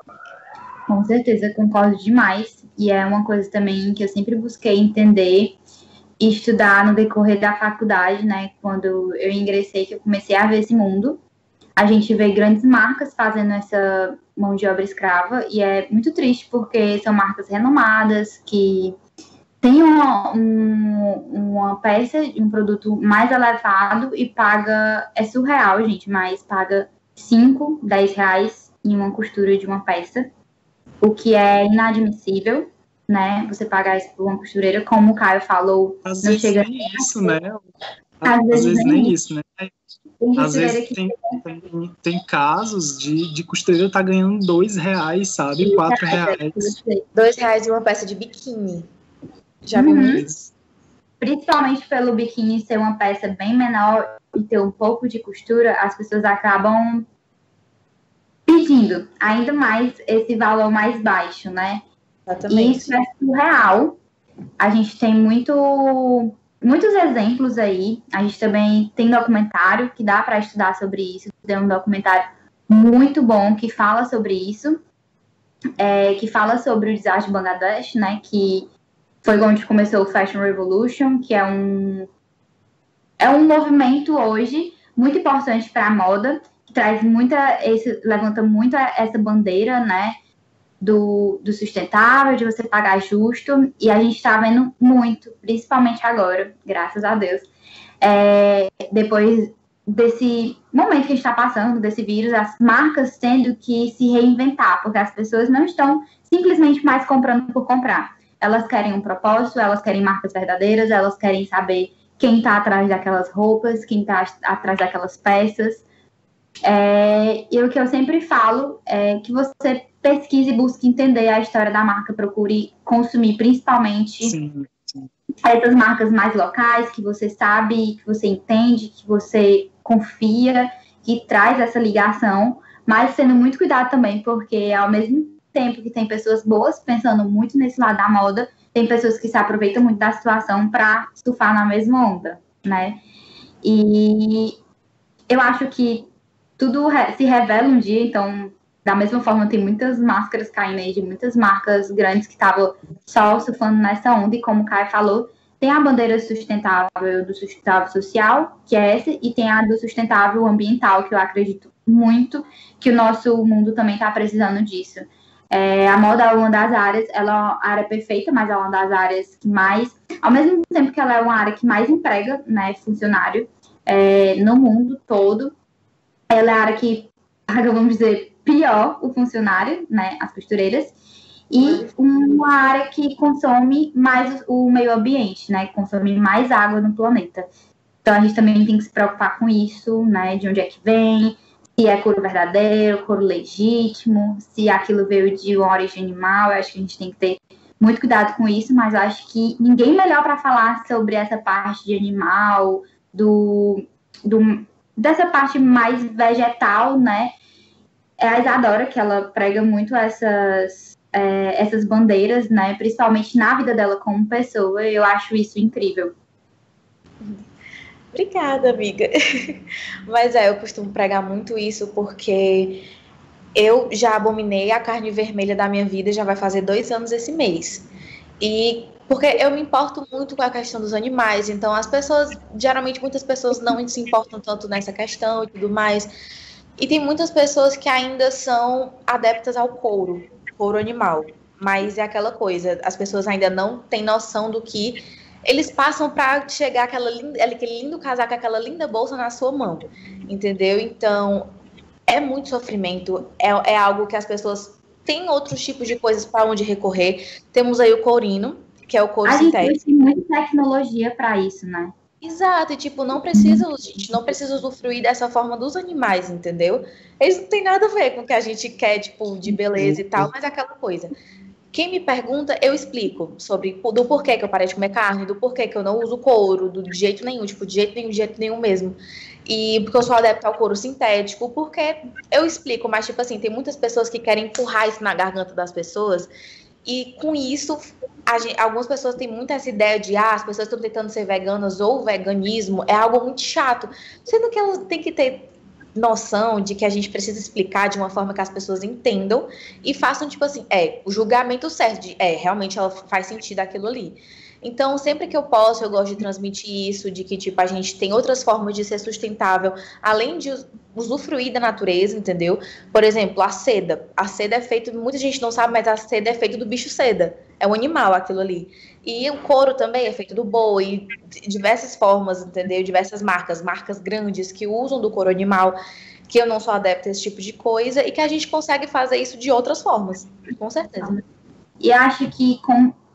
Com certeza, concordo demais. E é uma coisa também que eu sempre busquei entender e estudar no decorrer da faculdade, né? Quando eu ingressei, que eu comecei a ver esse mundo. A gente vê grandes marcas fazendo essa mão de obra escrava e é muito triste porque são marcas renomadas que têm uma, um, uma peça, um produto mais elevado e paga, é surreal, gente, mas paga cinco, dez reais em uma costura de uma peça, o que é inadmissível, né? Você pagar isso por uma costureira, como o Caio falou, Às não vezes chega nem isso, né? às, às vezes, vezes nem isso, né? Tem às vezes que... tem, tem, tem casos de, de costureira tá ganhando dois reais, sabe? Quatro reais. Dois reais e uma peça de biquíni. Já uhum. viu isso? Principalmente pelo biquíni ser uma peça bem menor e ter um pouco de costura, as pessoas acabam pedindo ainda mais esse valor mais baixo, né? Exatamente. E isso é surreal. A gente tem muito, muitos exemplos aí. A gente também tem documentário que dá para estudar sobre isso. Tem um documentário muito bom que fala sobre isso, é, que fala sobre o desastre de Bangladesh, né? Que foi onde começou o Fashion Revolution, que é um, é um movimento hoje muito importante para a moda, que traz muita, esse, levanta muito essa bandeira, né? Do, do sustentável, de você pagar justo, e a gente está vendo muito, principalmente agora, graças a Deus, é, depois desse momento que a gente está passando, desse vírus, as marcas tendo que se reinventar, porque as pessoas não estão simplesmente mais comprando por comprar. Elas querem um propósito, elas querem marcas verdadeiras, elas querem saber quem está atrás daquelas roupas, quem está atrás daquelas peças. É, e o que eu sempre falo é que você pesquise e busque entender a história da marca, procure consumir principalmente sim, sim. essas marcas mais locais, que você sabe, que você entende, que você confia, que traz essa ligação, mas tendo muito cuidado também, porque ao mesmo tempo que tem pessoas boas pensando muito nesse lado da moda, tem pessoas que se aproveitam muito da situação para surfar na mesma onda, né? E eu acho que tudo se revela um dia, então, da mesma forma, tem muitas máscaras caindo aí de muitas marcas grandes que estavam só surfando nessa onda, e como o Caio falou, tem a bandeira sustentável do sustentável social, que é essa, e tem a do sustentável ambiental, que eu acredito muito que o nosso mundo também está precisando disso. É, a moda é uma das áreas, ela é uma área perfeita, mas é uma das áreas que mais, ao mesmo tempo que ela é uma área que mais emprega, né, funcionário é, no mundo todo, ela é a área que, vamos dizer, pior o funcionário, né, as costureiras, e uma área que consome mais o meio ambiente, né, que consome mais água no planeta. Então a gente também tem que se preocupar com isso, né, de onde é que vem, se é couro verdadeiro, couro legítimo, se aquilo veio de uma origem animal. Eu acho que a gente tem que ter muito cuidado com isso, mas eu acho que ninguém melhor para falar sobre essa parte de animal, do, do, dessa parte mais vegetal, né, é a Isadora, que ela prega muito essas, é, essas bandeiras, né, principalmente na vida dela como pessoa. Eu acho isso incrível. Obrigada, amiga. Mas é, eu costumo pregar muito isso porque eu já abominei a carne vermelha da minha vida, já vai fazer dois anos esse mês. E porque eu me importo muito com a questão dos animais, então as pessoas, geralmente muitas pessoas não se importam tanto nessa questão e tudo mais. E tem muitas pessoas que ainda são adeptas ao couro, couro animal. Mas é aquela coisa, as pessoas ainda não têm noção do que eles passam para chegar aquela linda, aquele lindo casaco, aquela linda bolsa na sua mão, entendeu? Então, é muito sofrimento, é, é algo que as pessoas têm outros tipos de coisas para onde recorrer. Temos aí o courino, que é o couro sintético. A gente tem muita tecnologia para isso, né? Exato, e tipo, não precisa, a gente não precisa usufruir dessa forma dos animais, entendeu? Eles não têm nada a ver com o que a gente quer, tipo, de beleza e tal, mas é aquela coisa. Quem me pergunta, eu explico sobre do porquê que eu parei de comer carne, do porquê que eu não uso couro, do de jeito nenhum, tipo, de jeito nenhum, de jeito nenhum mesmo. E porque eu sou adepta ao couro sintético, porque eu explico, mas tipo assim, tem muitas pessoas que querem empurrar isso na garganta das pessoas, e com isso, a gente, algumas pessoas têm muito essa ideia de, ah, as pessoas estão tentando ser veganas, ou o veganismo é algo muito chato, sendo que elas têm que ter noção de que a gente precisa explicar de uma forma que as pessoas entendam e façam, tipo assim, é, o julgamento certo, de, é, realmente ela faz sentido aquilo ali. Então, sempre que eu posso, eu gosto de transmitir isso, de que, tipo, a gente tem outras formas de ser sustentável, além de usufruir da natureza, entendeu? Por exemplo, a seda. A seda é feita, muita gente não sabe, mas a seda é feita do bicho seda. É um animal aquilo ali. E o couro também é feito do boi, de diversas formas, entendeu? Diversas marcas, marcas grandes que usam do couro animal, que eu não sou adepta a esse tipo de coisa, e que a gente consegue fazer isso de outras formas, com certeza. E acho que com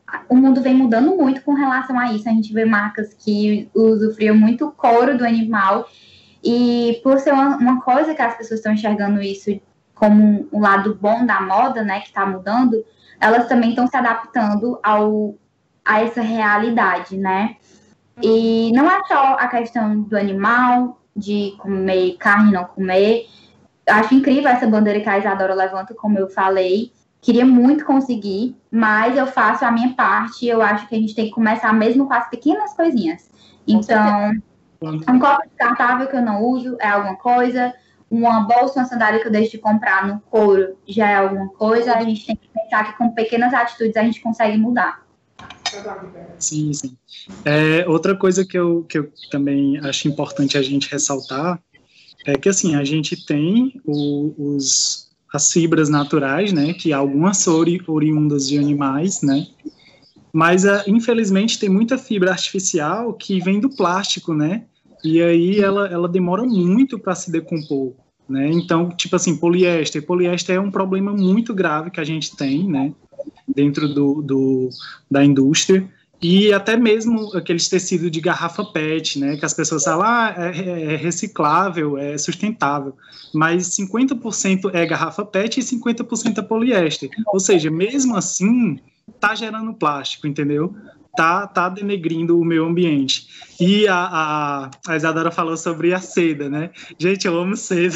o mundo vem mudando muito com relação a isso. A gente vê marcas que usufruem muito couro do animal, e por ser uma, uma coisa que as pessoas estão enxergando isso como um lado bom da moda, né, que está mudando, elas também estão se adaptando ao, a essa realidade, né? E não é só a questão do animal, de comer carne, não comer. Acho incrível essa bandeira que a Isadora levanta, como eu falei. Queria muito conseguir, mas eu faço a minha parte. Eu acho que a gente tem que começar mesmo com as pequenas coisinhas. Então, um copo descartável que eu não uso é alguma coisa. Uma bolsa, uma sandália que eu deixo de comprar no couro já é alguma coisa. A gente tem que pensar que com pequenas atitudes a gente consegue mudar. Sim, sim. É, outra coisa que eu, que eu também acho importante a gente ressaltar é que, assim, a gente tem o, os, as fibras naturais, né, que algumas são ori, oriundas de animais, né, mas, a, infelizmente, tem muita fibra artificial que vem do plástico, né, e aí ela, ela demora muito para se decompor, né, então, tipo assim, poliéster, poliéster é um problema muito grave que a gente tem, né, dentro do, do, da indústria, e até mesmo aqueles tecidos de garrafa P E T, né, que as pessoas falam, ah, é, é reciclável, é sustentável, mas cinquenta por cento é garrafa P E T e cinquenta por cento é poliéster, ou seja, mesmo assim, tá gerando plástico, entendeu? Tá, tá denegrindo o meio ambiente. E a, a, a Isadora falou sobre a seda, né? Gente, eu amo seda.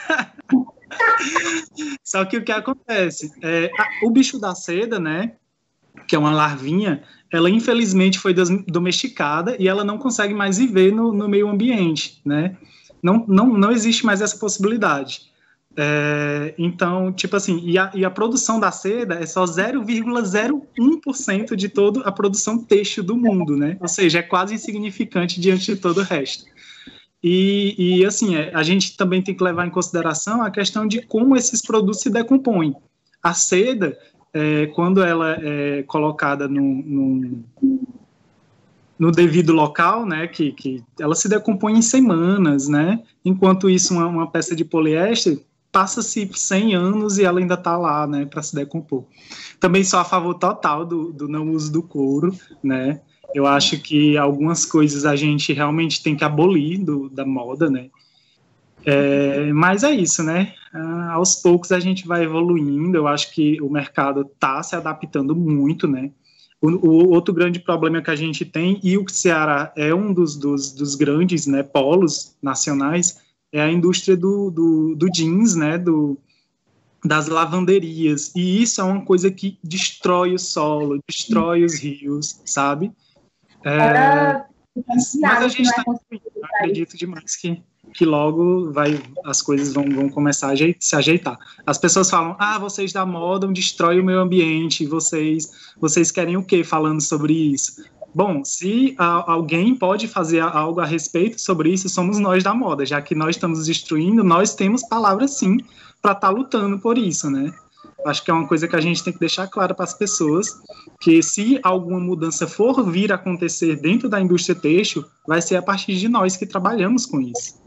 Só que o que acontece? É, a, o bicho da seda, né, que é uma larvinha, ela infelizmente foi domesticada e ela não consegue mais viver no, no meio ambiente, né? Não, não, não existe mais essa possibilidade. É, então, tipo assim, e a, e a produção da seda é só zero vírgula zero um por cento de toda a produção têxtil do mundo, né? Ou seja, é quase insignificante diante de todo o resto. E, e assim, a gente também tem que levar em consideração a questão de como esses produtos se decompõem. A seda, é, quando ela é colocada no, no, no devido local, né, que, que ela se decompõe em semanas, né, enquanto isso uma, uma peça de poliéster passa-se cem anos e ela ainda está lá, né, para se decompor. Também sou a favor total do, do não uso do couro, né. Eu acho que algumas coisas a gente realmente tem que abolir do, da moda, né? É, mas é isso, né? Ah, aos poucos a gente vai evoluindo. Eu acho que o mercado está se adaptando muito, né? O, o outro grande problema que a gente tem, e o Ceará é um dos, dos, dos grandes, né, polos nacionais, é a indústria do, do, do jeans, né? Do, das lavanderias. E isso é uma coisa que destrói o solo, destrói os rios, sabe? É, mas a gente está, acredito demais que, que logo vai, as coisas vão, vão começar a se ajeitar. As pessoas falam, ah, vocês da moda destroem o meio ambiente, vocês, vocês querem o quê falando sobre isso? Bom, se a, alguém pode fazer algo a respeito sobre isso, somos nós da moda, já que nós estamos destruindo, nós temos palavras sim para estar tá lutando por isso, né? Acho que é uma coisa que a gente tem que deixar clara para as pessoas, que se alguma mudança for vir a acontecer dentro da indústria têxtil, vai ser a partir de nós que trabalhamos com isso.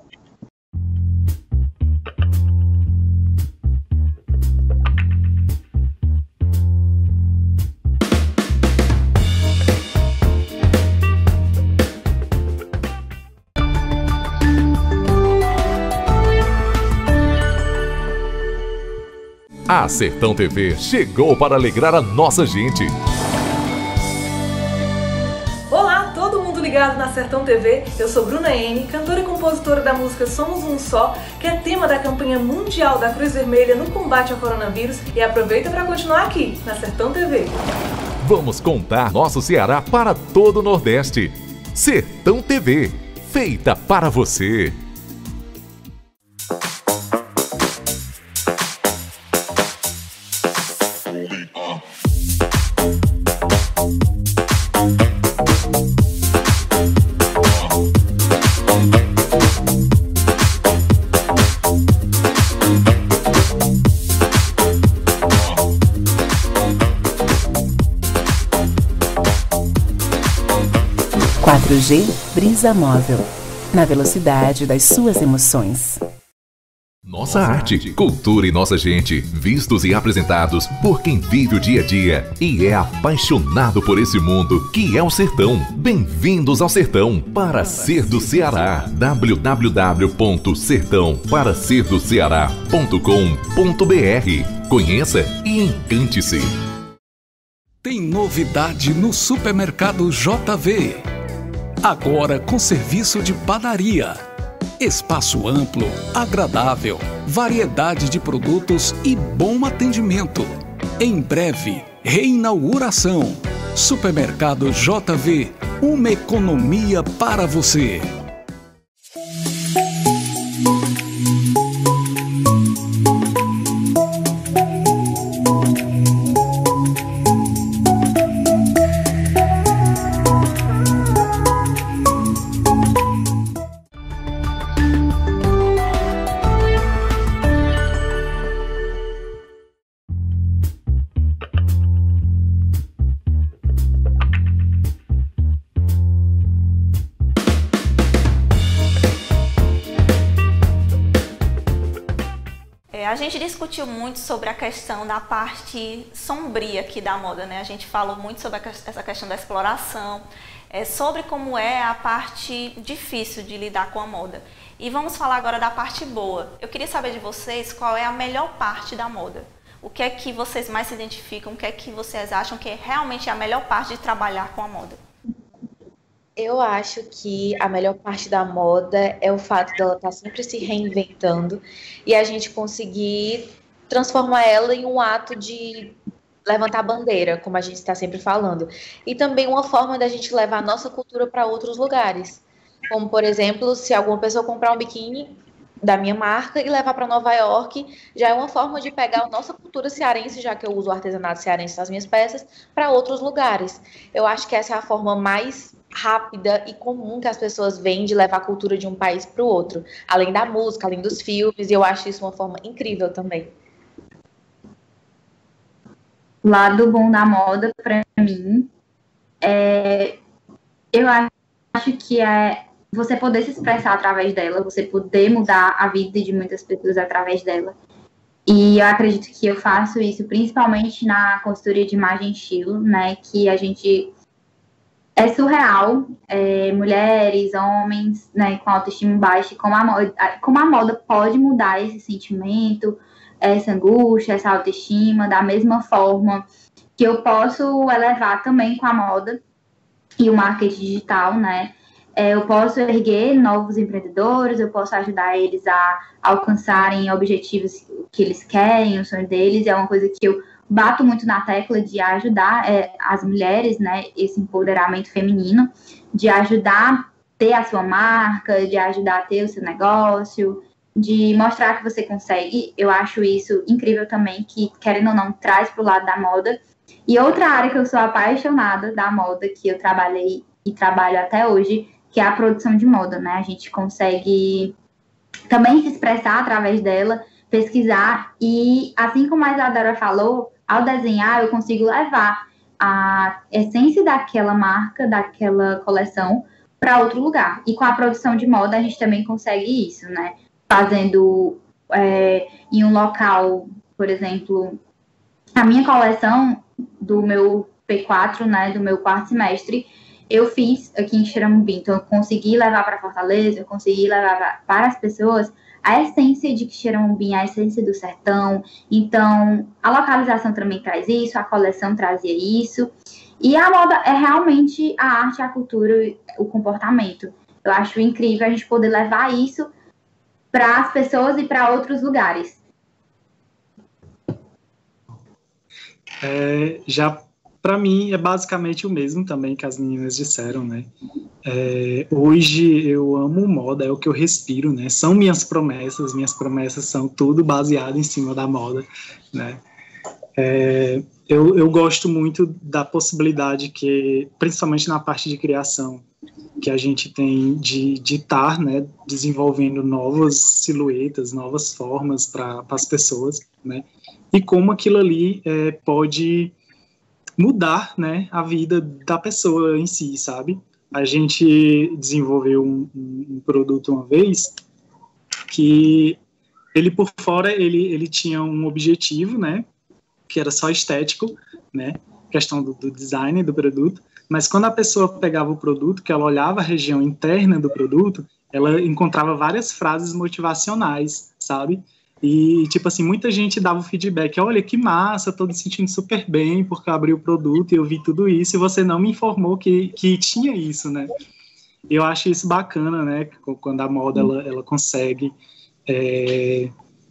A Sertão T V chegou para alegrar a nossa gente. Olá, todo mundo ligado na Sertão T V. Eu sou Bruna N, cantora e compositora da música Somos Um Só, que é tema da campanha mundial da Cruz Vermelha no combate ao coronavírus, e aproveita para continuar aqui na Sertão T V. Vamos contar nosso Ceará para todo o Nordeste. Sertão T V, feita para você. quatro G Brisa Móvel, na velocidade das suas emoções. Nossa arte, cultura e nossa gente, vistos e apresentados por quem vive o dia a dia e é apaixonado por esse mundo que é o sertão. Bem-vindos ao Sertão para Ser do Ceará. w w w ponto sertão para ser do ceará ponto com ponto b r. Conheça e encante-se. Tem novidade no Supermercado J V. Agora com serviço de padaria. Espaço amplo, agradável, variedade de produtos e bom atendimento. Em breve, reinauguração. Supermercado J V, uma economia para você. A gente discutiu muito sobre a questão da parte sombria aqui da moda, né? A gente falou muito sobre essa questão da exploração, é, sobre como é a parte difícil de lidar com a moda. E vamos falar agora da parte boa. Eu queria saber de vocês qual é a melhor parte da moda. O que é que vocês mais se identificam, o que é que vocês acham que é realmente a melhor parte de trabalhar com a moda? Eu acho que a melhor parte da moda é o fato dela estar sempre se reinventando e a gente conseguir transformar ela em um ato de levantar a bandeira, como a gente está sempre falando. E também uma forma da gente levar a nossa cultura para outros lugares. Como, por exemplo, se alguma pessoa comprar um biquíni da minha marca e levar para Nova York, já é uma forma de pegar a nossa cultura cearense, já que eu uso o artesanato cearense nas minhas peças, para outros lugares. Eu acho que essa é a forma mais rápida e comum que as pessoas veem de levar a cultura de um país para o outro, além da música, além dos filmes, e eu acho isso uma forma incrível também. O lado bom da moda, para mim, é, eu acho que é você poder se expressar através dela, você poder mudar a vida de muitas pessoas através dela. E eu acredito que eu faço isso principalmente na consultoria de imagem e estilo, né, que a gente... É surreal, é, mulheres, homens, né, com autoestima baixa, como a, moda, como a moda pode mudar esse sentimento, essa angústia, essa autoestima, da mesma forma que eu posso elevar também com a moda e o marketing digital, né? É, eu posso erguer novos empreendedores, eu posso ajudar eles a alcançarem objetivos que eles querem, o sonho deles, é uma coisa que eu bato muito na tecla de ajudar é, as mulheres, né, esse empoderamento feminino, de ajudar a ter a sua marca, de ajudar a ter o seu negócio, de mostrar que você consegue. Eu acho isso incrível também, que, querendo ou não, traz para o lado da moda. E outra área que eu sou apaixonada da moda, que eu trabalhei e trabalho até hoje, que é a produção de moda, né? A gente consegue também se expressar através dela, pesquisar, e assim como a Isadora falou, ao desenhar eu consigo levar a essência daquela marca, daquela coleção, para outro lugar. E com a produção de moda a gente também consegue isso, né? Fazendo é, em um local, por exemplo, a minha coleção do meu P quatro, né, do meu quarto semestre, eu fiz aqui em Xeramubim. Então eu consegui levar para Fortaleza, eu consegui levar para as pessoas a essência de Xeramubim, a essência do sertão. Então, a localização também traz isso, a coleção trazia isso. E a moda é realmente a arte, a cultura, o comportamento. Eu acho incrível a gente poder levar isso para as pessoas e para outros lugares. É, já, para mim, é basicamente o mesmo também que as meninas disseram, né? É, hoje eu amo moda, é o que eu respiro, né? São minhas promessas, minhas promessas são tudo baseado em cima da moda, né? É, eu, eu gosto muito da possibilidade que, principalmente na parte de criação, que a gente tem de estar, né, desenvolvendo novas silhuetas, novas formas para as pessoas, né? E como aquilo ali é, pode mudar, né, a vida da pessoa em si, sabe? A gente desenvolveu um, um produto uma vez que ele por fora, ele, ele tinha um objetivo, né, que era só estético, né, questão do, do design do produto, mas quando a pessoa pegava o produto, que ela olhava a região interna do produto, ela encontrava várias frases motivacionais, sabe? E, tipo assim, muita gente dava o feedback, olha, que massa, tô me sentindo super bem porque eu abri o produto e eu vi tudo isso e você não me informou que, que tinha isso, né? Eu acho isso bacana, né? Quando a moda, ela, ela consegue, é,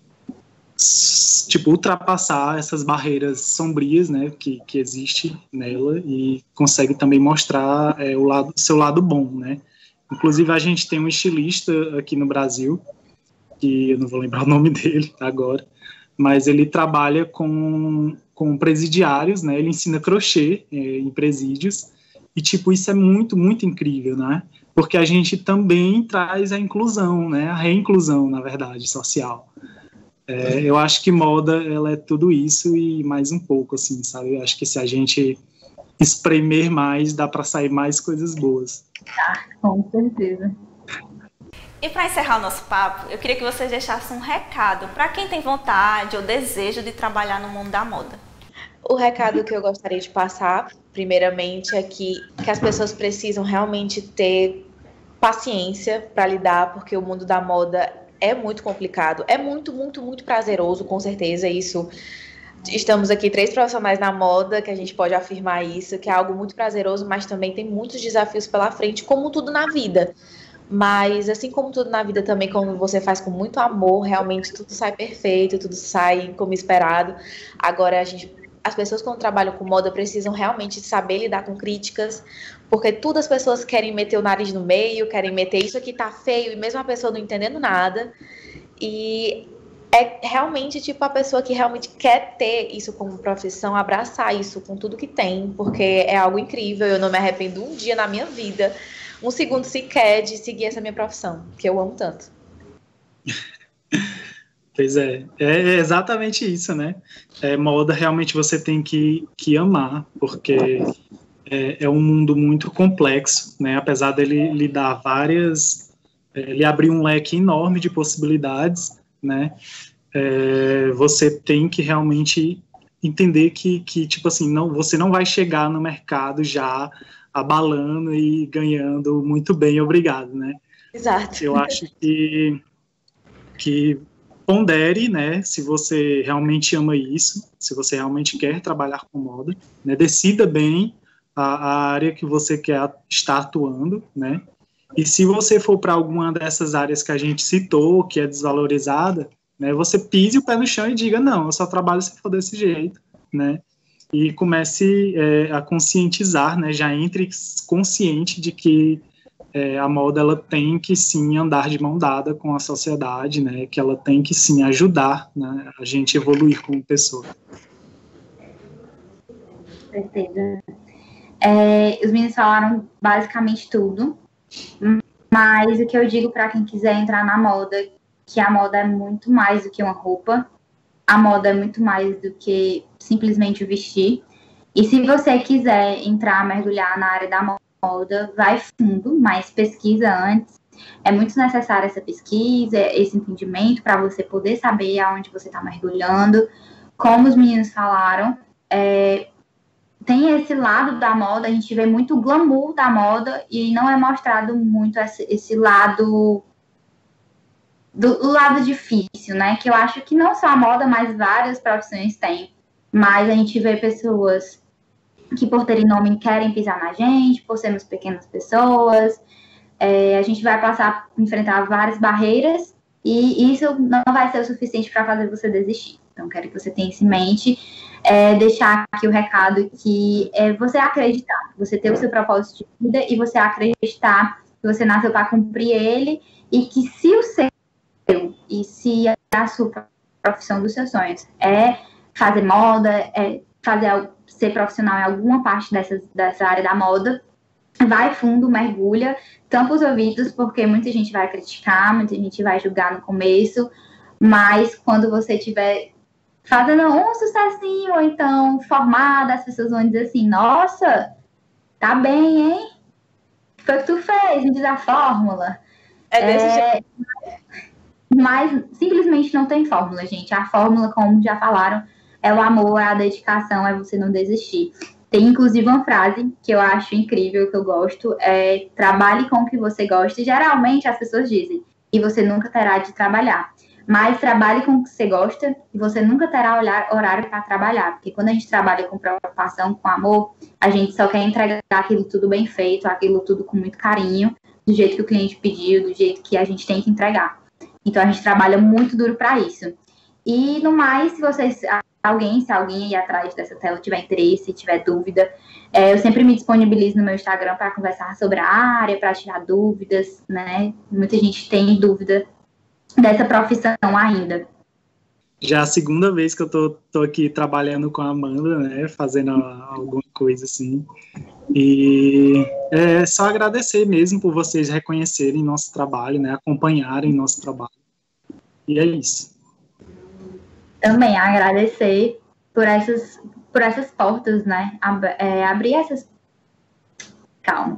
tipo, ultrapassar essas barreiras sombrias, né? Que, que existe nela e consegue também mostrar é, o lado, seu lado bom, né? Inclusive, a gente tem um estilista aqui no Brasil, que eu não vou lembrar o nome dele agora, mas ele trabalha com, com presidiários, né? Ele ensina crochê é, em presídios, e, tipo, isso é muito, muito incrível, né? Porque a gente também traz a inclusão, né? A reinclusão, na verdade, social. É, eu acho que moda, ela é tudo isso e mais um pouco, assim, sabe? Eu acho que se a gente espremer mais, dá para sair mais coisas boas. Tá, com certeza. E para encerrar o nosso papo, eu queria que vocês deixassem um recado para quem tem vontade ou desejo de trabalhar no mundo da moda. O recado que eu gostaria de passar, primeiramente, é que, que as pessoas precisam realmente ter paciência para lidar, porque o mundo da moda é muito complicado, é muito, muito, muito prazeroso, com certeza, isso. Estamos aqui três profissionais na moda, que a gente pode afirmar isso, que é algo muito prazeroso, mas também tem muitos desafios pela frente, como tudo na vida. Mas, assim como tudo na vida também, quando você faz com muito amor, realmente tudo sai perfeito, tudo sai como esperado. Agora, a gente, as pessoas quando trabalham com moda precisam realmente saber lidar com críticas, porque tudo as pessoas querem meter o nariz no meio, querem meter isso aqui tá feio, e mesmo a pessoa não entendendo nada. E é realmente tipo a pessoa que realmente quer ter isso como profissão, abraçar isso com tudo que tem, porque é algo incrível, eu não me arrependo um dia na minha vida, um segundo sequer de seguir essa minha profissão, que eu amo tanto. Pois é, é exatamente isso, né? É, moda realmente você tem que, que amar, porque é, é um mundo muito complexo, né? Apesar dele lhe dar várias, é, ele abrir um leque enorme de possibilidades, né? É, você tem que realmente entender que, que tipo assim, não, você não vai chegar no mercado já abalando e ganhando muito bem, obrigado, né? Exato. Eu acho que, que pondere, né, se você realmente ama isso, se você realmente quer trabalhar com moda, né, decida bem a, a área que você quer estar atuando, né, e se você for para alguma dessas áreas que a gente citou, que é desvalorizada, né, você pise o pé no chão e diga, não, eu só trabalho se for desse jeito, né, e comece é, a conscientizar, né, já entre consciente de que é, a moda ela tem que sim andar de mão dada com a sociedade, né, que ela tem que sim ajudar, né, a gente evoluir como pessoa. Certeza. É, os meninos falaram basicamente tudo, mas o que eu digo para quem quiser entrar na moda, que a moda é muito mais do que uma roupa, a moda é muito mais do que simplesmente vestir. E se você quiser entrar, mergulhar na área da moda, vai fundo, mas pesquisa antes. É muito necessária essa pesquisa, esse entendimento, para você poder saber aonde você está mergulhando. Como os meninos falaram, é, tem esse lado da moda, a gente vê muito o glamour da moda e não é mostrado muito esse, esse lado... do lado difícil, né, que eu acho que não só a moda, mas várias profissões têm, mas a gente vê pessoas que por terem nome querem pisar na gente, por sermos pequenas pessoas, é, a gente vai passar, enfrentar várias barreiras, e isso não vai ser o suficiente para fazer você desistir. Então, quero que você tenha isso em mente, é, deixar aqui o recado que é você acreditar, você ter o seu propósito de vida e você acreditar que você nasceu para cumprir ele, e que se o seu e se a sua profissão dos seus sonhos é fazer moda, é fazer, ser profissional em alguma parte dessa, dessa área da moda, vai fundo, mergulha, tampa os ouvidos, porque muita gente vai criticar, muita gente vai julgar no começo, mas quando você estiver fazendo um sucessinho, ou então formada, as pessoas vão dizer assim, nossa, tá bem, hein? O que foi que tu fez? Me diz a fórmula. É desse é... jeito. Mas simplesmente não tem fórmula, gente. A fórmula, como já falaram, é o amor, é a dedicação, é você não desistir. Tem, inclusive, uma frase que eu acho incrível, que eu gosto, é trabalhe com o que você gosta. E, geralmente, as pessoas dizem, e você nunca terá de trabalhar. Mas trabalhe com o que você gosta e você nunca terá horário para trabalhar. Porque quando a gente trabalha com preocupação, com amor, a gente só quer entregar aquilo tudo bem feito, aquilo tudo com muito carinho, do jeito que o cliente pediu, do jeito que a gente tem que entregar. Então, a gente trabalha muito duro para isso. E, no mais, se vocês, alguém, se alguém aí atrás dessa tela tiver interesse, tiver dúvida, é, eu sempre me disponibilizo no meu Instagram para conversar sobre a área, para tirar dúvidas, né? Muita gente tem dúvida dessa profissão ainda. Já é a segunda vez que eu tô, tô aqui trabalhando com a Amanda, né? Fazendo alguma coisa assim. E é só agradecer mesmo por vocês reconhecerem nosso trabalho, né? Acompanharem nosso trabalho. E é isso. Também agradecer por essas, por essas portas, né? Ab é, abrir essas... Calma.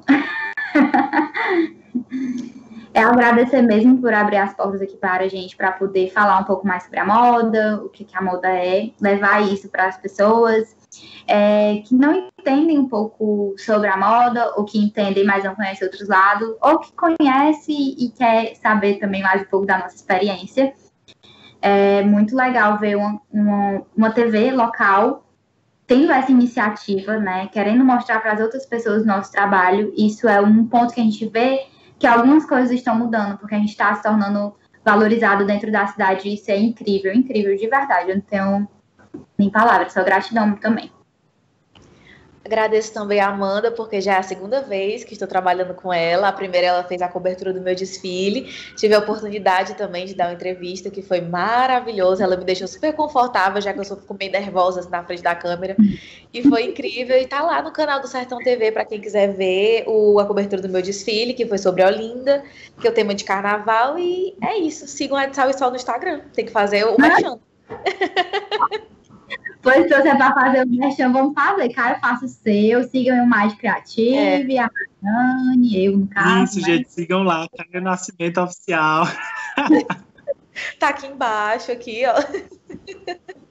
É agradecer mesmo por abrir as portas aqui para a gente, para poder falar um pouco mais sobre a moda, o que, que a moda é, levar isso para as pessoas é, que não entendem um pouco sobre a moda, ou que entendem, mas não conhecem outros lados, ou que conhece e quer saber também mais um pouco da nossa experiência. É muito legal ver uma, uma, uma T V local tendo essa iniciativa, né, querendo mostrar para as outras pessoas o nosso trabalho. Isso é um ponto que a gente vê que algumas coisas estão mudando, porque a gente está se tornando valorizado dentro da cidade, e isso é incrível, incrível, de verdade. Eu não tenho nem palavras, só gratidão também. Agradeço também a Amanda, porque já é a segunda vez que estou trabalhando com ela. A primeira ela fez a cobertura do meu desfile. Tive a oportunidade também de dar uma entrevista, que foi maravilhosa. Ela me deixou super confortável, já que eu sou meio nervosa assim, na frente da câmera. E foi incrível. E tá lá no canal do Sertão T V, para quem quiser ver o, a cobertura do meu desfile, que foi sobre Olinda, que é o tema de carnaval. E é isso. Sigam a Sal e Sol no Instagram. Tem que fazer o merchan. Pois, se você é para fazer o merchan, vamos fazer. Cara, eu faço o seu. Sigam o Mais Creative, é. a Mariane, eu, no caso. Isso, né? Gente, sigam lá. Caio Nascimento Oficial. Tá aqui embaixo, aqui, ó.